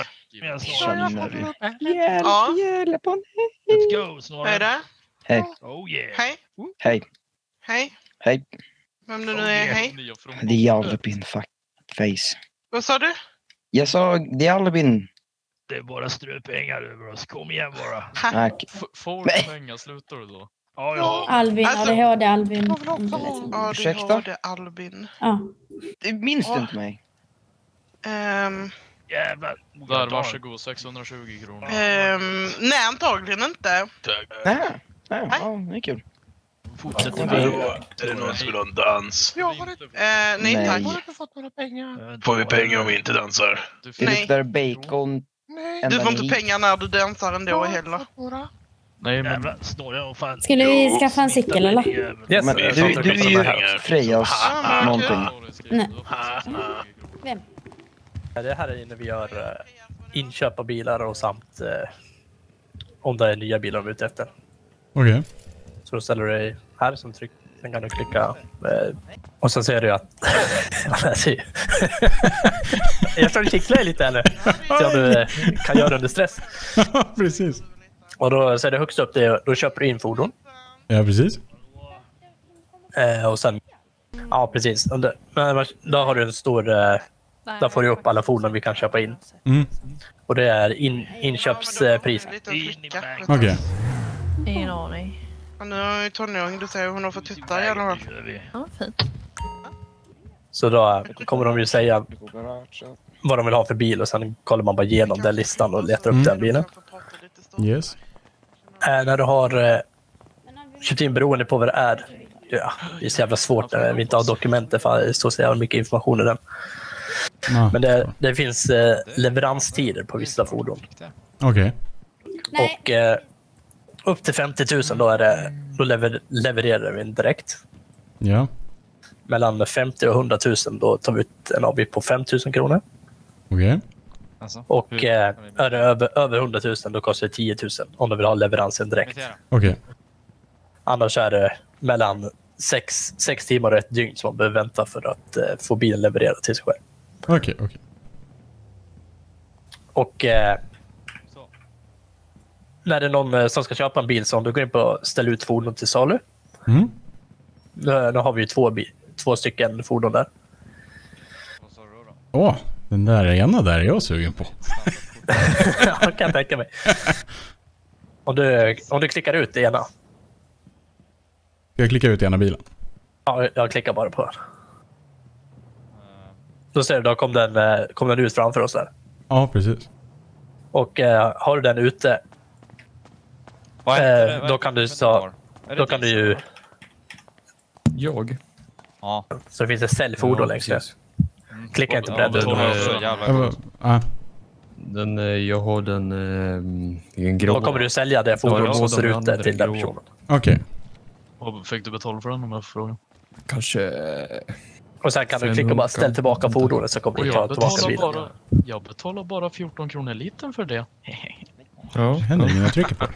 [SPEAKER 14] Ja.
[SPEAKER 10] Let's go, snarare.
[SPEAKER 15] Hej där.
[SPEAKER 14] Hej.
[SPEAKER 10] Oh yeah.
[SPEAKER 15] Hej.
[SPEAKER 14] Hej.
[SPEAKER 15] Hej.
[SPEAKER 14] Hej.
[SPEAKER 15] Vem du nu är, hej.
[SPEAKER 14] Det är Albin face.
[SPEAKER 15] Vad sa du?
[SPEAKER 14] Jag sa, det är Albin.
[SPEAKER 10] Det är bara ströpengar över oss. Kom igen bara.
[SPEAKER 14] Tack.
[SPEAKER 2] Får du pengar, slutar du då?
[SPEAKER 10] Ja, ja.
[SPEAKER 13] Albin,
[SPEAKER 15] alltså,
[SPEAKER 13] A D H D Albin.
[SPEAKER 15] A D H D Albin.
[SPEAKER 13] Ja.
[SPEAKER 14] Det minns du inte mig?
[SPEAKER 15] Um,
[SPEAKER 10] Jävlar.
[SPEAKER 2] Där, varsågod. sexhundratjugo kronor.
[SPEAKER 15] Um, nej, antagligen inte.
[SPEAKER 14] Nej, nej, ja, det är kul.
[SPEAKER 10] Fortsätt.
[SPEAKER 2] Är
[SPEAKER 10] det någon som vill ha en dans?
[SPEAKER 15] Ja, var det... Uh, nej, nej, tack.
[SPEAKER 10] Har du fått några pengar? Får vi pengar om vi inte dansar?
[SPEAKER 14] Det luktar bacon.
[SPEAKER 15] Nej. Du får inte pengar när du dansar ändå heller.
[SPEAKER 2] Nej, men...
[SPEAKER 13] Skulle vi skaffa en cykel eller?
[SPEAKER 14] Yes, men, du, du, du är ju Frejas någonting.
[SPEAKER 13] Nej. Vem?
[SPEAKER 4] Det här är när vi gör uh, inköp av bilar och samt uh, om det är nya bilar de är ute efter.
[SPEAKER 5] Okej. Okay.
[SPEAKER 4] Så då ställer du dig här som tryck. Sen kan du klicka. Uh, och sen ser du att... Jag tror du kicklar lite eller? Så du uh, kan göra det under stress.
[SPEAKER 5] Precis.
[SPEAKER 4] Och då så är det högst upp det, då köper du in fordon.
[SPEAKER 5] Ja, precis.
[SPEAKER 4] Eh, och sen, ja precis. Och då, då har du en stor, eh, där får du upp alla fordon vi kan köpa in.
[SPEAKER 5] Mm.
[SPEAKER 4] Och det är in, inköpspris.
[SPEAKER 5] Okej. Okay.
[SPEAKER 15] Ingen aning. Och nu har ju tonåring, du säger hon har fått titta i alla fall.
[SPEAKER 13] Ja, fint.
[SPEAKER 4] Så då kommer de ju säga vad de vill ha för bil och sen kollar man bara igenom den listan och letar upp mm. den bilen.
[SPEAKER 5] Yes.
[SPEAKER 4] Äh, när du har äh, köpt in beroende på vad det är. Ja, det är så jävla svårt när vi inte har dokumenter för det står så jävla mycket information i den. Ah, Men det, det finns äh, leveranstider på vissa fordon.
[SPEAKER 5] Okej.
[SPEAKER 4] Okay. Och äh, upp till femtio tusen då, är det, då lever, levererar vi direkt.
[SPEAKER 5] Ja.
[SPEAKER 4] Mellan femtio och hundra tusen då tar vi ut en avgift på fem tusen kronor.
[SPEAKER 5] Okej. Okay.
[SPEAKER 4] Alltså, och eh, är det över, över hundra tusen då kostar det tio tusen om du vill ha leveransen direkt.
[SPEAKER 5] Okej. Okay.
[SPEAKER 4] Annars är det mellan sex, sex timmar och ett dygn som man behöver vänta för att eh, få bilen levererad till sig själv.
[SPEAKER 5] Okej, okay, okej. Okay.
[SPEAKER 4] Och eh, när det är någon eh, som ska köpa en bil så då går in på att ställa ut fordon till salu.
[SPEAKER 5] Mm.
[SPEAKER 4] Nu, nu har vi ju två, två stycken fordon där.
[SPEAKER 1] Åh, oh, den där ena där är jag sugen på.
[SPEAKER 4] Ja, kan jag tänka mig. Om du, om du klickar ut det ena.
[SPEAKER 1] Jag klickar ut ena bilen.
[SPEAKER 4] Ja, jag klickar bara på den. Då ser du, då kom den, kom den ut framför oss där.
[SPEAKER 1] Ja, precis.
[SPEAKER 4] Och eh, har du den ute
[SPEAKER 3] Vad
[SPEAKER 4] eh,
[SPEAKER 3] det? Vad
[SPEAKER 4] då kan du så, då kan du ju
[SPEAKER 7] jag.
[SPEAKER 3] Ja.
[SPEAKER 4] Så det finns ett säljfordon
[SPEAKER 7] Ja,
[SPEAKER 4] längst ner.
[SPEAKER 3] Mm.
[SPEAKER 4] Klicka inte på
[SPEAKER 7] Ja,
[SPEAKER 4] den.
[SPEAKER 7] den är så jävla god.
[SPEAKER 1] Ja.
[SPEAKER 7] Den, eh, jag har den eh, en grå.
[SPEAKER 4] Då kommer du sälja det fordonet som ser ut där till den personen.
[SPEAKER 1] Okej. Okay.
[SPEAKER 2] Vad fick du betala för den om jag får fråga?
[SPEAKER 7] Kanske...
[SPEAKER 4] Och sen kan du klicka bara ställ tillbaka fordonet så kommer du ta tillbaka bilen.
[SPEAKER 2] Bara, jag betalar bara fjorton kronor liten för det.
[SPEAKER 7] Ja,
[SPEAKER 1] det händer inget jag trycker på.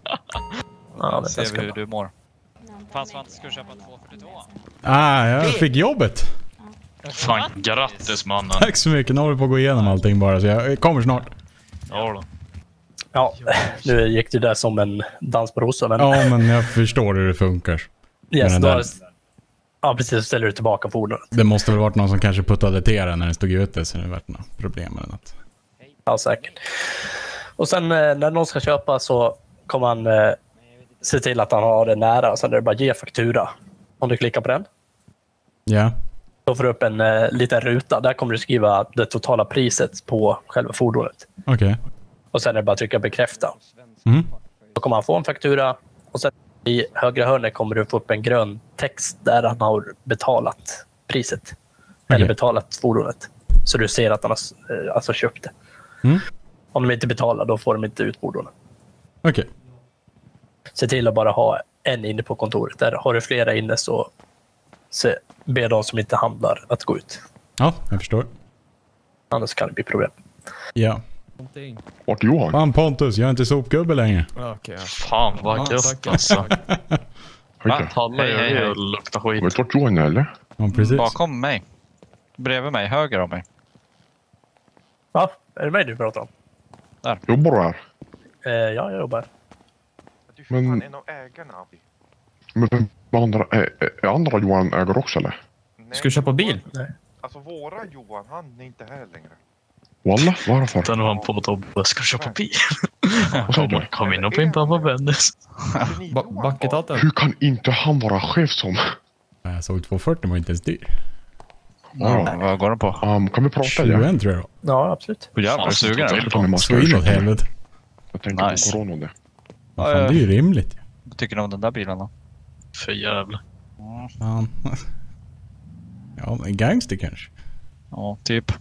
[SPEAKER 3] Ja, men ser vi hur du mår. Fan, Svante, ska du köpa två fyrtiotvå?
[SPEAKER 1] Ah, jag fick jobbet.
[SPEAKER 2] Fan, grattis mannen.
[SPEAKER 1] Tack så mycket. Nu håller vi på att gå igenom allting bara så jag kommer snart.
[SPEAKER 2] Ja då.
[SPEAKER 4] Ja, nu gick det där som en dans på rosor. Men...
[SPEAKER 1] Ja, men jag förstår hur det funkar.
[SPEAKER 4] Yes,
[SPEAKER 1] men
[SPEAKER 4] då
[SPEAKER 1] där...
[SPEAKER 4] Ja, precis. Ställer du tillbaka fordonet.
[SPEAKER 1] Det måste väl varit någon som kanske puttade till den när den stod ute så det har varit något problem eller något.
[SPEAKER 4] Ja, säkert. Och sen när någon ska köpa så kommer han eh, se till att han har det nära. Sen är det bara ge faktura. Om du klickar på den.
[SPEAKER 1] Ja.
[SPEAKER 4] Då får du upp en eh, liten ruta. Där kommer du skriva det totala priset på själva fordonet.
[SPEAKER 1] Okej. Okay.
[SPEAKER 4] Och sen är det bara att trycka bekräfta.
[SPEAKER 1] Mm.
[SPEAKER 4] Då kommer han få en faktura. Och sen i högra hörnet kommer du få upp en grön text där han har betalat priset. Okay. Eller betalat fordonet. Så du ser att han har eh, alltså köpt det.
[SPEAKER 1] Mm.
[SPEAKER 4] Om de inte betalar, då får de inte ut fordonet.
[SPEAKER 1] Okej. Okay.
[SPEAKER 4] Se till att bara ha en inne på kontoret. Där har du flera inne så, så be de som inte handlar att gå ut.
[SPEAKER 1] Ja, jag förstår.
[SPEAKER 4] Annars kan det bli problem.
[SPEAKER 1] Ja.
[SPEAKER 12] Vart Johan?
[SPEAKER 1] Fan Pontus, jag är inte sopgubbe längre.
[SPEAKER 2] Okay. Fan vad gött alltså. Alla gör ju och luktar skit.
[SPEAKER 12] Vet du vart Johan är eller?
[SPEAKER 1] Ja, precis.
[SPEAKER 3] Bakom mig. Bredvid mig, höger om mig.
[SPEAKER 4] Ja, är det mig du pratar om?
[SPEAKER 3] Där.
[SPEAKER 12] Jobbar du här?
[SPEAKER 4] Eh, ja, jag jobbar.
[SPEAKER 16] Du är fan
[SPEAKER 12] Men-
[SPEAKER 16] en av ägarna.
[SPEAKER 12] Men vem- vad andra, är, är andra Johan äger också eller?
[SPEAKER 7] Ska du köpa bil?
[SPEAKER 4] Nej.
[SPEAKER 16] Alltså våra Johan, han är inte här längre.
[SPEAKER 12] Walla, varför?
[SPEAKER 2] Sen var han på Tobbe ska köpa bil.
[SPEAKER 12] Vad sa du?
[SPEAKER 2] Kom in och pimpa på Bennis.
[SPEAKER 7] Ba Backetatten.
[SPEAKER 12] Hur kan inte han vara chef som?
[SPEAKER 1] Jag såg tvåhundrafyrtio var inte ens dyr.
[SPEAKER 12] Ja,
[SPEAKER 3] vad går den på?
[SPEAKER 12] Um, kan vi prata
[SPEAKER 1] tjugoen
[SPEAKER 12] igen?
[SPEAKER 1] tror jag.
[SPEAKER 4] Ja, absolut.
[SPEAKER 3] Hur jävlar sugen är
[SPEAKER 12] Jag tar med
[SPEAKER 1] Så
[SPEAKER 12] maskar.
[SPEAKER 1] inåt helvete.
[SPEAKER 12] Jag tänker
[SPEAKER 3] Nice.
[SPEAKER 12] på corona och det.
[SPEAKER 1] Vad fan, det är ju rimligt.
[SPEAKER 3] Vad tycker ni om den där bilen då?
[SPEAKER 2] För jävlar.
[SPEAKER 1] Fan. Ja, en gangster kanske.
[SPEAKER 3] Ja, typ.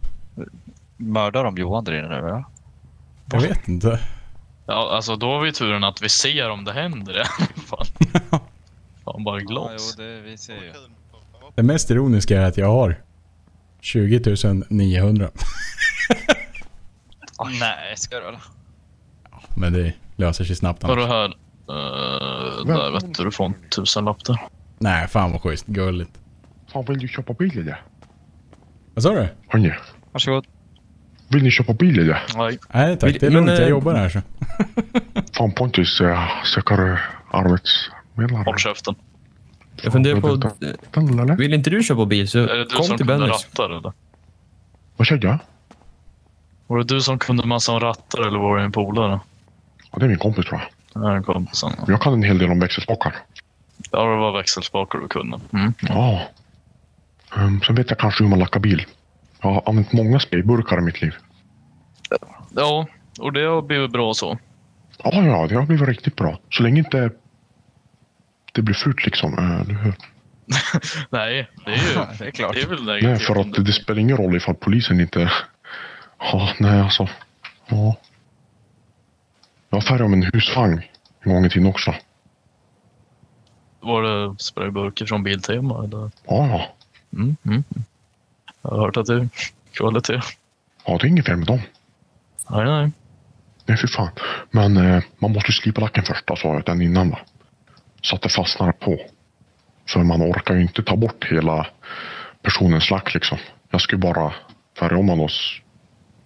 [SPEAKER 3] Mördar de Johan där inne nu eller?
[SPEAKER 1] Jag vet inte.
[SPEAKER 2] Ja, alltså då har vi turen att vi ser om det händer. Ja. Fan. Fan bara glas.
[SPEAKER 3] Ja, jo, det vi ser ju.
[SPEAKER 1] Det mest ironiska är att jag har tjugo tusen niohundra.
[SPEAKER 3] Nej, ska du eller?
[SPEAKER 1] Men det löser sig snabbt.
[SPEAKER 2] Vadå här? Uh, där vet du, du får en tusenlapp där.
[SPEAKER 1] Nej, fan vad schysst. Gulligt.
[SPEAKER 12] Fan, vill du köpa bil eller?
[SPEAKER 1] Vad sa du?
[SPEAKER 12] Hörni,
[SPEAKER 3] Varsågod.
[SPEAKER 12] vill ni köpa bil eller?
[SPEAKER 2] Nej.
[SPEAKER 1] Nej tack, det är
[SPEAKER 7] Men,
[SPEAKER 1] lugnt. Jag
[SPEAKER 7] eh,
[SPEAKER 1] jobbar här så.
[SPEAKER 12] Fan Pontus, jag söker arbetsmedlare.
[SPEAKER 2] Håll käften.
[SPEAKER 7] Jag funderar på...
[SPEAKER 12] Den eller?
[SPEAKER 7] Vill inte du köpa bil så
[SPEAKER 2] Är det du
[SPEAKER 7] kom
[SPEAKER 2] som
[SPEAKER 7] till
[SPEAKER 2] kunde
[SPEAKER 7] Bennis.
[SPEAKER 2] rattar eller?
[SPEAKER 12] Vad säger jag?
[SPEAKER 2] Var det du som kunde massa om rattar eller var det en polare?
[SPEAKER 12] Ja, det är min kompis tror jag.
[SPEAKER 2] Det är en kompis.
[SPEAKER 12] Jag kan en hel del om växelspakar.
[SPEAKER 2] Ja, det var växelspakar du kunde. Mm.
[SPEAKER 12] Ja. Um, sen vet jag kanske hur man lackar bil. Jag har använt många sprayburkar i mitt liv.
[SPEAKER 2] Ja, och det har blivit bra så.
[SPEAKER 12] Ja, ja, det har blivit riktigt bra. Så länge inte det blir fult liksom. Uh, du hör.
[SPEAKER 2] Nej, det är ju
[SPEAKER 3] det är klart.
[SPEAKER 2] Det är väl
[SPEAKER 12] Nej,
[SPEAKER 2] negativt.
[SPEAKER 12] för att det spelar ingen roll ifall polisen inte... Ja, nej alltså. Ja. Jag var färdig om en husvagn en gång i tiden också.
[SPEAKER 2] Var det sprayburkar från Biltema eller?
[SPEAKER 12] Ja, ja.
[SPEAKER 2] Mm, mm. Jag har hört att det är kvalitet.
[SPEAKER 12] Ja, det är inget fel med dem.
[SPEAKER 2] Nej, nej.
[SPEAKER 12] Nej, för fan. Men eh, man måste slipa lacken först, alltså den innan va. Så att det fastnar på. För man orkar ju inte ta bort hela personens lack liksom. Jag skulle bara färga om man oss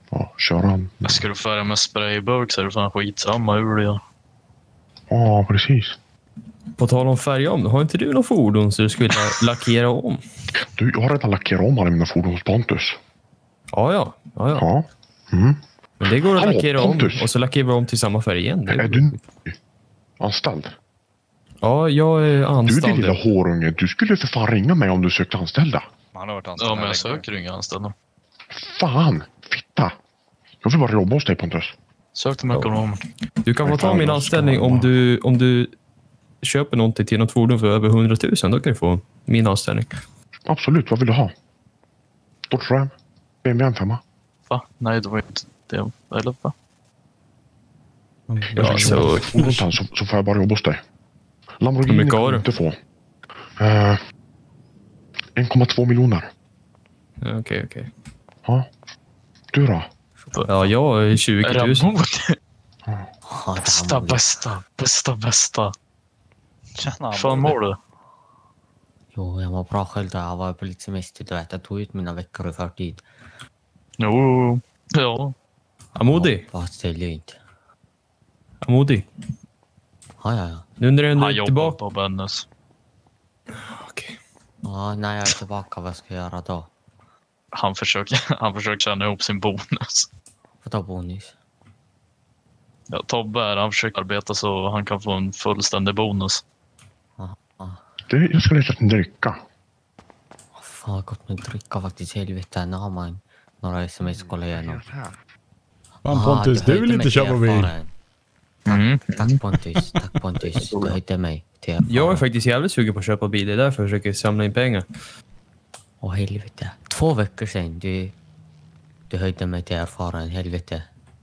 [SPEAKER 12] Ja, kör han.
[SPEAKER 2] Jag skulle färga med sprayburk så är det fan skitsamma hur det gör.
[SPEAKER 12] Ja, precis.
[SPEAKER 7] På tal om färg om, har inte du någon fordon så du skulle lackera om?
[SPEAKER 12] Du, jag har redan lackerat om alla mina fordon hos Pontus.
[SPEAKER 7] Ja, ja. ja, ja.
[SPEAKER 12] Ja. Mm.
[SPEAKER 7] Men det går att
[SPEAKER 12] Hallå,
[SPEAKER 7] lackera
[SPEAKER 12] Pontus.
[SPEAKER 7] om och så lackerar vi om till samma färg igen.
[SPEAKER 12] Är du anställd?
[SPEAKER 7] Ja, jag är anställd.
[SPEAKER 12] Du, din lilla hårunge, du skulle för fan ringa mig om du sökte anställda.
[SPEAKER 3] Han har varit anställd.
[SPEAKER 2] Ja, men jag söker inga anställda.
[SPEAKER 12] Fan, fitta. Jag vill bara jobba hos dig, Pontus.
[SPEAKER 2] Sök till ekonom.
[SPEAKER 7] Du kan få ta min anställning om du, om du köper någonting till något fordon för över hundratusen. Då kan du få min anställning.
[SPEAKER 12] Absolut, vad vill du ha? Dodge Ram? B M W M fem?
[SPEAKER 2] Va? Nej, det var inte det. Eller va?
[SPEAKER 12] Ja, så... så... Så får jag bara jobba hos dig. Lamborghini kan du inte få. Uh, en komma två miljoner.
[SPEAKER 7] Okej, okay, okej. Okay.
[SPEAKER 12] Ja. Du då?
[SPEAKER 7] Ja, jag är tjugo tusen.
[SPEAKER 2] Bästa, bästa, bästa, bästa. Hur fan mår du?
[SPEAKER 17] Jo, jag mår bra själv då. Jag var på lite semester, du vet. Jag tog ut mina veckor i förtid.
[SPEAKER 2] Jo, ja.
[SPEAKER 7] Amodi.
[SPEAKER 17] Ja, fast det är lugnt.
[SPEAKER 7] Amodi.
[SPEAKER 17] Ja, ja, ja.
[SPEAKER 7] Nu när du
[SPEAKER 2] Han
[SPEAKER 7] är
[SPEAKER 2] jobbar
[SPEAKER 7] tillbaka.
[SPEAKER 2] på Bennes.
[SPEAKER 7] Okej.
[SPEAKER 17] Ja, när jag är tillbaka, vad ska jag göra då?
[SPEAKER 2] Han försöker, han försöker tjäna ihop sin bonus.
[SPEAKER 17] Vadå bonus?
[SPEAKER 2] Ja, Tobbe är, han försöker arbeta så han kan få en fullständig bonus.
[SPEAKER 12] Du, jag ska leta en dricka.
[SPEAKER 17] Fan, jag har gått med dricka faktiskt, helvete. Nu har man några sms-kolla igenom.
[SPEAKER 5] Fan Pontus, du vill inte köpa bil.
[SPEAKER 2] Mm.
[SPEAKER 17] Tack Pontus, tack Pontus. Du höjde mig till erfaren.
[SPEAKER 7] Jag är faktiskt jävligt sugen på att köpa bil. Det är därför jag försöker samla in pengar.
[SPEAKER 17] Åh helvete. Två veckor sedan du, du höjde mig till erfaren, helvete.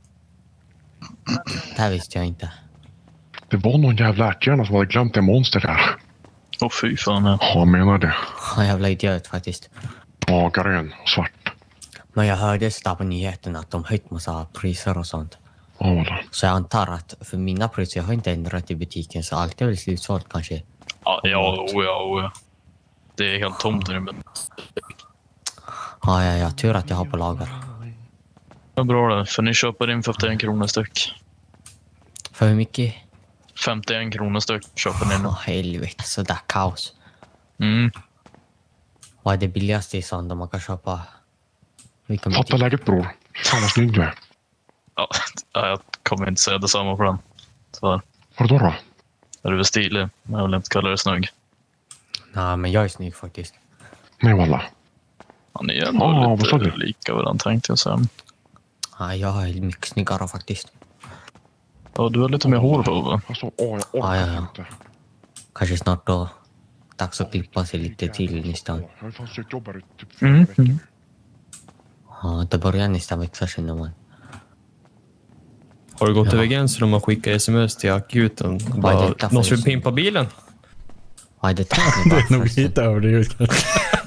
[SPEAKER 17] Det här visste jag inte.
[SPEAKER 12] Det var någon jävla ärthjärna som hade glömt en monster där.
[SPEAKER 2] Åh fy fan. Ja,
[SPEAKER 12] jag menar det.
[SPEAKER 17] Ja, jävla idiot faktiskt.
[SPEAKER 12] Ja, grön och svart.
[SPEAKER 17] Men jag hörde så på nyheten att de höjt massa priser och sånt.
[SPEAKER 12] Ja,
[SPEAKER 17] så jag antar att för mina priser, jag har inte ändrat i butiken så allt är väl slutsålt kanske.
[SPEAKER 2] Ja, ja, oh, ja, oh, ja. Det är helt tomt nu men...
[SPEAKER 17] Ja, ja, ja. Tur att jag har på lager.
[SPEAKER 2] Ja, bra det. För ni köper in femtioen kronor styck.
[SPEAKER 17] För hur mycket?
[SPEAKER 2] femtioen kronor styck köper ni nu.
[SPEAKER 17] Åh, helvete. Sådär kaos.
[SPEAKER 2] Mm.
[SPEAKER 17] Vad är det billigaste i sånt man kan köpa?
[SPEAKER 12] Vilka Fatta läget, bror. Fan vad snygg du är.
[SPEAKER 2] Ja, jag kommer inte säga detsamma på den. Så.
[SPEAKER 12] Vadå då?
[SPEAKER 2] Är du väl stilig? Men jag vill inte kalla dig snygg.
[SPEAKER 17] Nej, men jag är snygg faktiskt.
[SPEAKER 12] Nej, walla.
[SPEAKER 2] Ja, ni är ändå
[SPEAKER 12] ah,
[SPEAKER 2] lite lika varandra, tänkte jag säga.
[SPEAKER 17] Ja, jag är mycket snyggare faktiskt.
[SPEAKER 2] Ja, du har lite mer hår på, va?
[SPEAKER 12] Alltså, åh, jag
[SPEAKER 17] ja, ja, ja. Kanske snart då. Dags att klippa sig lite till nästan.
[SPEAKER 12] Jag har fan sökt jobba i typ
[SPEAKER 2] fyra mm. veckor.
[SPEAKER 17] Ja, det börjar nästan växa känner man.
[SPEAKER 7] Har du gått ja. över gränsen om man skickar sms till akuten? Bara, någon ska pimpa bilen?
[SPEAKER 17] Vad är det
[SPEAKER 5] det är nog hit över det ut. uh,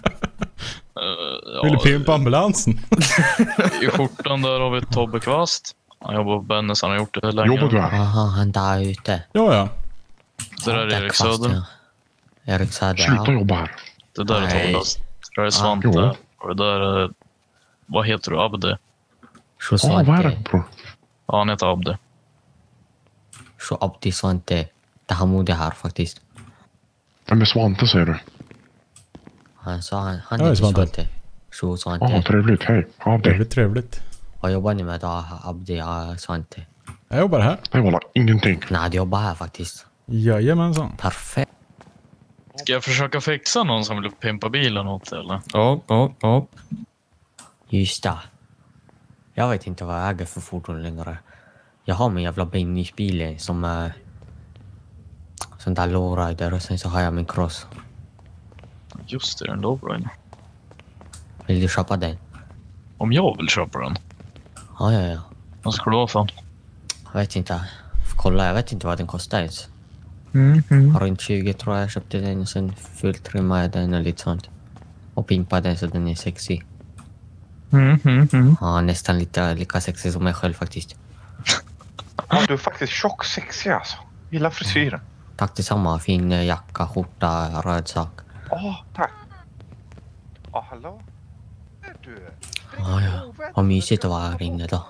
[SPEAKER 2] ja,
[SPEAKER 5] Vill du pimpa ambulansen?
[SPEAKER 2] I skjortan där har vi Tobbe Kvast. Han jobbar på Bennes, han har gjort det länge.
[SPEAKER 12] Jobbar du här?
[SPEAKER 17] Jaha, han där ute.
[SPEAKER 5] Ja, ja.
[SPEAKER 2] Det där är Erik Söder.
[SPEAKER 17] Ja. Erik Söder,
[SPEAKER 12] Sluta
[SPEAKER 17] ja.
[SPEAKER 12] jobba här.
[SPEAKER 2] Det där är Tobbe Kvast. Det där är Svante. Ah, och det där är... Vad heter du? Abde?
[SPEAKER 17] Ja,
[SPEAKER 12] ah, vad är det, bror?
[SPEAKER 2] Ja, han heter Abde.
[SPEAKER 17] Så Abdi Svante. Det har modet här faktiskt.
[SPEAKER 12] Vem är Svante, säger du?
[SPEAKER 17] Han sa han, han
[SPEAKER 5] ja,
[SPEAKER 17] heter
[SPEAKER 5] Svante.
[SPEAKER 17] Svante. Så Svante.
[SPEAKER 12] Ja, trevligt. Hej. Abdi.
[SPEAKER 5] Trevligt, trevligt.
[SPEAKER 17] Vad jobbar ni med då, Abdi och Svante?
[SPEAKER 5] Jag jobbar här.
[SPEAKER 12] Nej, walla, ingenting.
[SPEAKER 17] Nej, du jobbar här faktiskt.
[SPEAKER 5] Jajamensan.
[SPEAKER 17] Perfekt.
[SPEAKER 2] Ska jag försöka fixa någon som vill pimpa bilen åt eller?
[SPEAKER 7] Ja, ja, ja.
[SPEAKER 17] Just det. Jag vet inte vad jag äger för fordon längre. Jag har min jävla Bennis-bil som är... Sån där lowrider och sen så har jag min cross.
[SPEAKER 2] Just det, en lowrider.
[SPEAKER 17] Vill du köpa den?
[SPEAKER 2] Om jag vill köpa den?
[SPEAKER 17] Ja, ja, ja.
[SPEAKER 2] Vad ska du ha för?
[SPEAKER 17] Jag vet inte. Kolla, jag vet inte vad den kostar ens.
[SPEAKER 2] Mm, mm.
[SPEAKER 17] Har runt tjugo tror jag. Jag köpte den och sen fulltrimmade jag den och lite sånt. Och pimpade den så den är sexy.
[SPEAKER 2] Mm, mm, mm.
[SPEAKER 17] Ja, nästan lite lika sexy som jag själv faktiskt.
[SPEAKER 16] Ja, du är faktiskt tjock sexig alltså. Gillar frisyren.
[SPEAKER 17] Tack detsamma. Fin jacka, skjorta, röd sak.
[SPEAKER 16] Åh, oh, tack. Ja, oh, hallå? Är du?
[SPEAKER 17] Ja, ja. Vad mysigt att vara här inne då.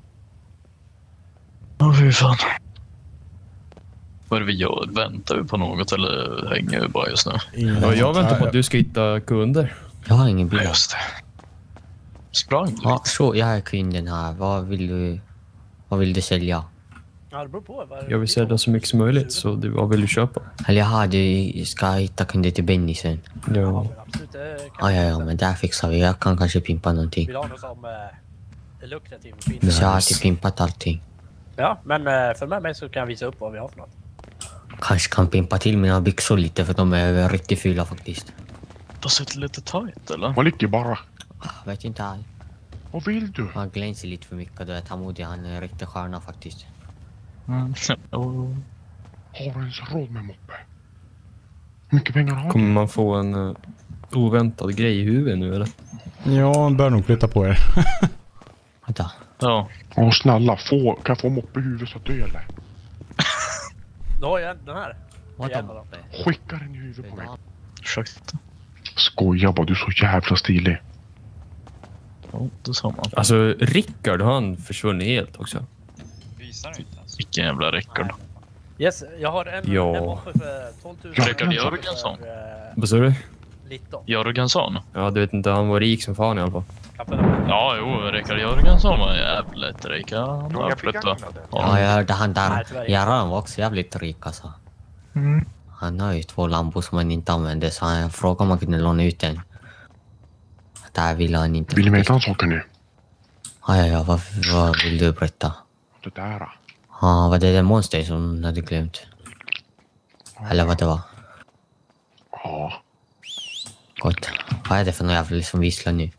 [SPEAKER 2] Åh, fy fan. Vad är det vi gör? Väntar vi på något eller hänger vi bara just nu?
[SPEAKER 7] Ja, jag väntar på att du ska hitta kunder.
[SPEAKER 17] Jag har ingen bil.
[SPEAKER 2] Ja, just det. Sprang
[SPEAKER 17] Ja, så jag är kunden här. Vad vill du, vad vill du sälja?
[SPEAKER 4] Ja, det beror på. Vad
[SPEAKER 7] Jag vill sälja så mycket som möjligt, så du, vad vill du köpa?
[SPEAKER 17] Eller jaha, du ska hitta kunder till Benny sen.
[SPEAKER 7] Ja.
[SPEAKER 17] Ja, ja, ja, men där fixar vi. Jag kan kanske pimpa någonting.
[SPEAKER 4] Vill ha något som är lukrativt och
[SPEAKER 17] Men
[SPEAKER 4] fint.
[SPEAKER 17] jag har alltid pimpat allting.
[SPEAKER 4] Ja, men eh, för mig så kan jag visa upp vad vi har för något.
[SPEAKER 17] Kanske kan pimpa till mina byxor lite för de är riktigt fula faktiskt.
[SPEAKER 2] Det sitter lite tajt eller?
[SPEAKER 12] Vad ligger bara?
[SPEAKER 17] Jag vet inte alls.
[SPEAKER 12] Vad vill du?
[SPEAKER 17] Han glänser lite för mycket. Du vet, Hamoudi, han är en riktig stjärna faktiskt.
[SPEAKER 2] Mm. Oh.
[SPEAKER 12] Har du ens råd med moppe? Hur mycket pengar har du?
[SPEAKER 7] Kommer man få en uh, oväntad grej i huvudet nu eller?
[SPEAKER 1] Ja, bör nog flytta på er.
[SPEAKER 17] Vänta.
[SPEAKER 2] Ja.
[SPEAKER 12] Åh, snälla, få, kan jag få moppe i huvudet så att du eller?
[SPEAKER 4] Då har jag den här.
[SPEAKER 12] Skicka den i huvudet på mig.
[SPEAKER 2] Ursäkta.
[SPEAKER 12] Skoja bara, du är så jävla stilig.
[SPEAKER 2] Ja, det sa man.
[SPEAKER 7] Alltså, Rickard, han försvunnit helt också.
[SPEAKER 3] Visar du inte ens?
[SPEAKER 2] Vilken jävla Rickard.
[SPEAKER 4] Yes, jag har en,
[SPEAKER 7] Ja.
[SPEAKER 4] en moppe för tolv tusen.
[SPEAKER 2] Rickard Jörgensson.
[SPEAKER 7] Vad sa du?
[SPEAKER 4] nitton.
[SPEAKER 2] Jörgensson?
[SPEAKER 7] Ja, du vet inte, han var rik som fan i alla fall.
[SPEAKER 2] Ja, jo, Rickard Jörgensson var jävligt rik. Han har flyttat.
[SPEAKER 17] Ja, jag hörde han där. Gerard var också jävligt rik alltså.
[SPEAKER 2] Mm.
[SPEAKER 17] Han har ju två lampor som han inte använder, så han frågade om man kunde låna ut en. Där ville han inte.
[SPEAKER 12] Vill du veta en sak nu?
[SPEAKER 17] Ja, ja, ja. Vad, vad vill du berätta?
[SPEAKER 12] Det där.
[SPEAKER 17] Ja, var det den monster som hon hade glömt? Eller vad det var?
[SPEAKER 12] Ja.
[SPEAKER 17] Gott. Vad är det för någon jävla som visslar nu?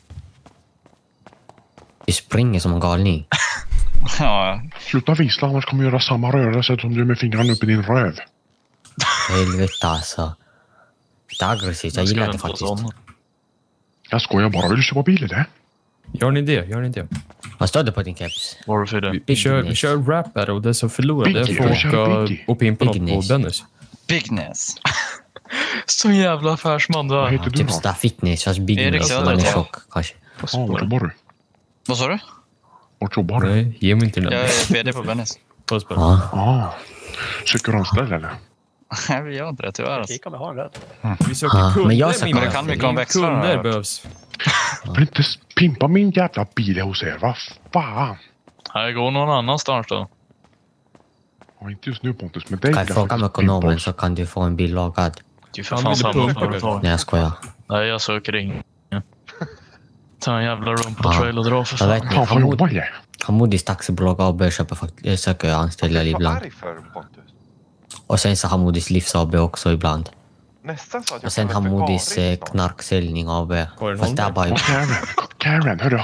[SPEAKER 17] Du springer som en galning.
[SPEAKER 3] Ja.
[SPEAKER 12] Sluta vissla, annars kommer du göra samma rörelse som du med fingrarna upp i din röv.
[SPEAKER 17] Helvete alltså. Det är aggressivt, jag gillar det faktiskt.
[SPEAKER 12] Jag skojar bara, vill du köpa bil eller?
[SPEAKER 7] Gör ni det? Gör ni det?
[SPEAKER 17] Vad står det på din keps?
[SPEAKER 2] Varför det?
[SPEAKER 7] Vi, vi, kör, vi kör rap battle och det som förlorar det
[SPEAKER 12] Biggie,
[SPEAKER 7] får
[SPEAKER 12] vi kör
[SPEAKER 7] åka
[SPEAKER 12] Biggie.
[SPEAKER 7] och pimpa något på
[SPEAKER 17] Bigness.
[SPEAKER 7] Dennis.
[SPEAKER 3] Bigness.
[SPEAKER 2] Så jävla affärsman du
[SPEAKER 12] Vad
[SPEAKER 2] är.
[SPEAKER 12] heter du
[SPEAKER 17] Typ
[SPEAKER 12] då?
[SPEAKER 17] sådär fitness, fast
[SPEAKER 3] Erik
[SPEAKER 17] bigness.
[SPEAKER 3] Söder,
[SPEAKER 17] Man är
[SPEAKER 3] ja.
[SPEAKER 17] chock kanske.
[SPEAKER 12] Ja, vart jobbar du?
[SPEAKER 3] Vad sa du?
[SPEAKER 12] Vart jobbar du?
[SPEAKER 7] Nej, ge mig inte den.
[SPEAKER 3] Jag är V D på Bennis.
[SPEAKER 17] Ja.
[SPEAKER 12] Ja. Söker du anställda eller?
[SPEAKER 3] Nej, vi gör inte det tyvärr. Alltså.
[SPEAKER 4] Vi kommer ha en röd.
[SPEAKER 7] Vi söker
[SPEAKER 17] Ja,
[SPEAKER 7] kunder.
[SPEAKER 17] men jag
[SPEAKER 7] min
[SPEAKER 17] söker-
[SPEAKER 3] Men det
[SPEAKER 7] vän.
[SPEAKER 3] kan mycket om växlarna. har jag
[SPEAKER 7] Kunder
[SPEAKER 3] hört.
[SPEAKER 7] behövs.
[SPEAKER 12] Jag vill inte pimpa min jävla bil hos er, vad fan?
[SPEAKER 2] Här går någon annanstans då.
[SPEAKER 12] Ja, inte just nu Pontus, men dig
[SPEAKER 17] Kan jag fråga med
[SPEAKER 12] faktiskt
[SPEAKER 17] ekonomen
[SPEAKER 12] pimpa
[SPEAKER 17] så kan du få en bil lagad.
[SPEAKER 2] Det är för
[SPEAKER 7] Han
[SPEAKER 2] fan
[SPEAKER 7] vill
[SPEAKER 2] samma
[SPEAKER 7] pumpa
[SPEAKER 2] företag.
[SPEAKER 17] Nej, jag skojar.
[SPEAKER 2] Nej, jag söker ingen. Ta en jävla rumpa-trail och dra för
[SPEAKER 17] Jag
[SPEAKER 2] fan.
[SPEAKER 17] vet inte,
[SPEAKER 12] Fan, vad
[SPEAKER 17] Hamoud-
[SPEAKER 12] jobbar jag?
[SPEAKER 17] Hamoudis taxibolag A B köper faktiskt, söker jag anställda
[SPEAKER 16] Vad
[SPEAKER 17] ibland.
[SPEAKER 16] arg för Pontus.
[SPEAKER 17] Och sen så Hamoudis livs A B också ibland.
[SPEAKER 16] Nästan så att jag
[SPEAKER 17] Och sen
[SPEAKER 16] kallar för
[SPEAKER 17] Hamoudis
[SPEAKER 16] Karin
[SPEAKER 17] eh,
[SPEAKER 16] snart.
[SPEAKER 17] knarksäljning A B.
[SPEAKER 7] Karin
[SPEAKER 17] Fast det är bara...
[SPEAKER 12] Ja, Karen, Karen, hörru.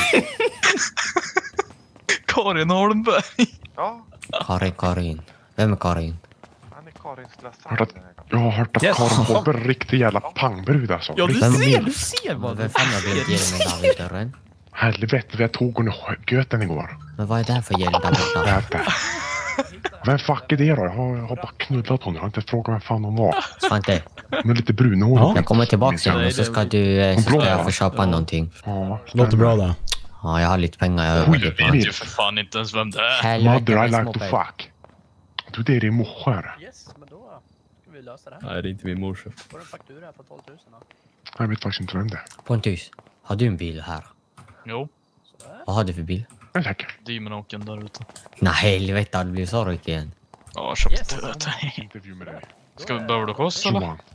[SPEAKER 2] Karin Holmberg.
[SPEAKER 16] Ja,
[SPEAKER 17] Karin, Karin. Vem är Karin?
[SPEAKER 16] han är Karins lilla
[SPEAKER 12] Hört att-
[SPEAKER 16] son.
[SPEAKER 12] Jag har hört att
[SPEAKER 4] Yes.
[SPEAKER 12] Karin Holmberg är en riktig jävla pangbrud alltså.
[SPEAKER 7] Ja, du
[SPEAKER 17] Vem
[SPEAKER 7] ser,
[SPEAKER 17] vill-
[SPEAKER 7] du ser vad
[SPEAKER 17] Vem fan har glömt ge mig där vid dörren?
[SPEAKER 12] Helvete, jag tog hon i göten igår.
[SPEAKER 17] Men vad är det här för hjälm där borta?
[SPEAKER 12] Vet det. Vem fuck är det då? Jag har, jag har bara knullat hon. Jag har inte frågat vem fan hon var.
[SPEAKER 17] Svante,
[SPEAKER 12] Hon är lite brunhårig.
[SPEAKER 17] jag kommer tillbaka sen och så ska du eh, så ska jag få köpa någonting.
[SPEAKER 12] Ja,
[SPEAKER 1] Låter bra då.
[SPEAKER 17] Ja, jag har lite pengar jag
[SPEAKER 12] Oj,
[SPEAKER 17] över
[SPEAKER 2] Du
[SPEAKER 17] lite.
[SPEAKER 2] vet ju för fan inte ens vem det är.
[SPEAKER 17] Helvete,
[SPEAKER 12] Mother, I
[SPEAKER 17] med
[SPEAKER 12] like
[SPEAKER 17] små
[SPEAKER 12] to
[SPEAKER 17] pengar.
[SPEAKER 12] fuck. Du, det är din morsa.
[SPEAKER 4] Yes, men då ska vi lösa det här.
[SPEAKER 7] Nej, det är inte min morsa.
[SPEAKER 4] Får en faktura här på tolv tusen då.
[SPEAKER 12] Jag vet faktiskt inte vem det är.
[SPEAKER 17] Pontus, har du en bil här?
[SPEAKER 2] Jo,
[SPEAKER 17] Vad har du för bil?
[SPEAKER 12] Nej, tack.
[SPEAKER 2] Demonåken där ute.
[SPEAKER 17] Nej, helvete, har du blivit så rik igen?
[SPEAKER 2] Ja, jag köpte
[SPEAKER 4] Yes.
[SPEAKER 2] det. vet du.
[SPEAKER 12] Intervju med dig.
[SPEAKER 2] Ska vi behöva det kosta eller?
[SPEAKER 12] Johan.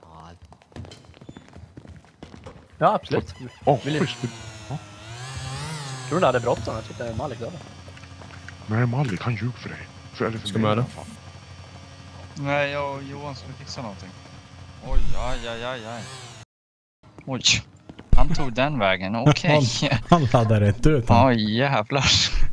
[SPEAKER 4] Ja, absolut.
[SPEAKER 12] Åh,
[SPEAKER 4] Vill du-
[SPEAKER 12] schysst.
[SPEAKER 4] Tror du hade bråttom? Jag tyckte Malik sa det.
[SPEAKER 12] Nej, Malik, han ljuger för dig. För, eller för
[SPEAKER 7] Ska
[SPEAKER 12] mig
[SPEAKER 7] med
[SPEAKER 12] i
[SPEAKER 7] det?
[SPEAKER 12] alla fall.
[SPEAKER 3] Nej, jag och Johan skulle fixa någonting. Oj, aj, aj, aj, aj. Oj, han tog den vägen. Okej.
[SPEAKER 1] Han laddar rätt ut. Han.
[SPEAKER 3] Oj, jävlar.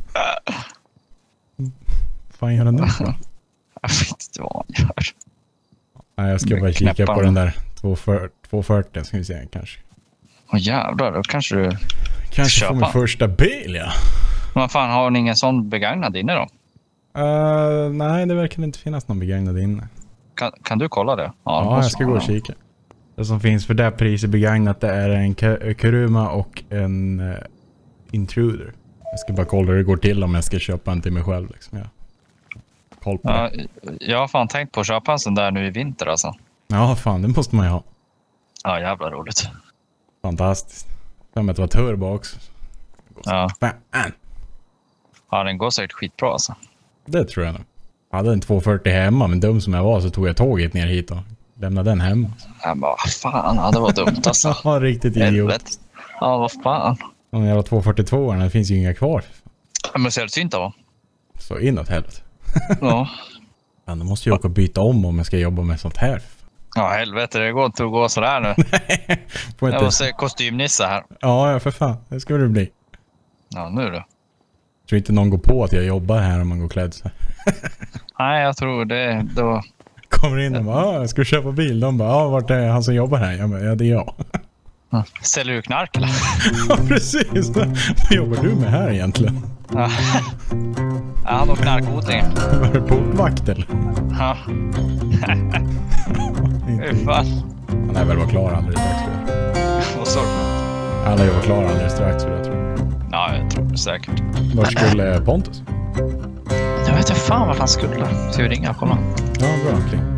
[SPEAKER 1] fan gör han nu?
[SPEAKER 3] Jag vet inte vad han gör.
[SPEAKER 1] Nej, jag ska bara kika på den där tvåhundrafyrtio, ska vi se kanske.
[SPEAKER 3] Åh jävlar, då kanske du
[SPEAKER 1] Kanske
[SPEAKER 3] köpa.
[SPEAKER 1] får min första bil, ja.
[SPEAKER 3] Men fan, har ni ingen sån begagnad inne då?
[SPEAKER 1] Uh, nej, det verkar inte finnas någon begagnad inne.
[SPEAKER 3] Kan, kan du kolla det?
[SPEAKER 1] Ja,
[SPEAKER 3] det
[SPEAKER 1] jag
[SPEAKER 3] måste
[SPEAKER 1] ska
[SPEAKER 3] man
[SPEAKER 1] gå och
[SPEAKER 3] ha.
[SPEAKER 1] kika. Det som finns för det priset begagnat det är en Kuruma och en uh, Intruder. Jag ska bara kolla hur det går till om jag ska köpa en till mig själv. Liksom. Ja. Koll på
[SPEAKER 3] ja,
[SPEAKER 1] det.
[SPEAKER 3] Jag har fan tänkt på att köpa en sån där nu i vinter alltså.
[SPEAKER 1] Ja, fan, det måste man ju ha.
[SPEAKER 3] Ja, jävla roligt.
[SPEAKER 1] Fantastiskt. Jag vet att det var turbo också.
[SPEAKER 3] Ja. Ja, den går säkert skitbra alltså.
[SPEAKER 1] Det tror jag nog. Jag hade en tvåhundrafyrtio hemma, men dum som jag var så tog jag tåget ner hit och lämnade den hemma.
[SPEAKER 3] Jag bara, fan, ja, det var dumt alltså.
[SPEAKER 1] Ja, riktigt idiot.
[SPEAKER 3] Ja, vad fan.
[SPEAKER 1] Om jag var tvåhundrafyrtiotvå, det finns ju inga kvar.
[SPEAKER 3] Ja, men sällsynta va?
[SPEAKER 1] Så inåt helvete.
[SPEAKER 3] Ja.
[SPEAKER 1] Ja, då måste jag åka och byta om om jag ska jobba med sånt här.
[SPEAKER 3] Ja, helvete, det går inte att gå sådär nu.
[SPEAKER 1] Får
[SPEAKER 3] jag
[SPEAKER 1] inte...
[SPEAKER 3] måste se kostymnissa här.
[SPEAKER 1] Ja, ja, för fan. Det ska det bli.
[SPEAKER 3] Ja, nu då.
[SPEAKER 1] Jag tror inte någon går på att jag jobbar här om man går klädd så här. Nej,
[SPEAKER 3] jag tror det då...
[SPEAKER 1] Kommer in och bara, jag ska köpa bil. De bara, ja, vart är han som jobbar här? Jag bara, ja, det är jag.
[SPEAKER 3] Ja. Säljer du knark eller?
[SPEAKER 1] Ja, precis. Vad jobbar du med här egentligen?
[SPEAKER 3] Ja, jag har nog knarkodling.
[SPEAKER 1] Var du portvakt eller?
[SPEAKER 3] Ja. Hur fan?
[SPEAKER 1] Han är väl var klar alldeles strax.
[SPEAKER 3] Vad sa du?
[SPEAKER 1] Alla är var klar alldeles strax, jag tror.
[SPEAKER 3] Ja, jag tror det säkert.
[SPEAKER 1] Var skulle Pontus?
[SPEAKER 3] Jag vet inte fan vart han skulle. Ska vi ringa och kolla?
[SPEAKER 1] Ja, bra. Kling.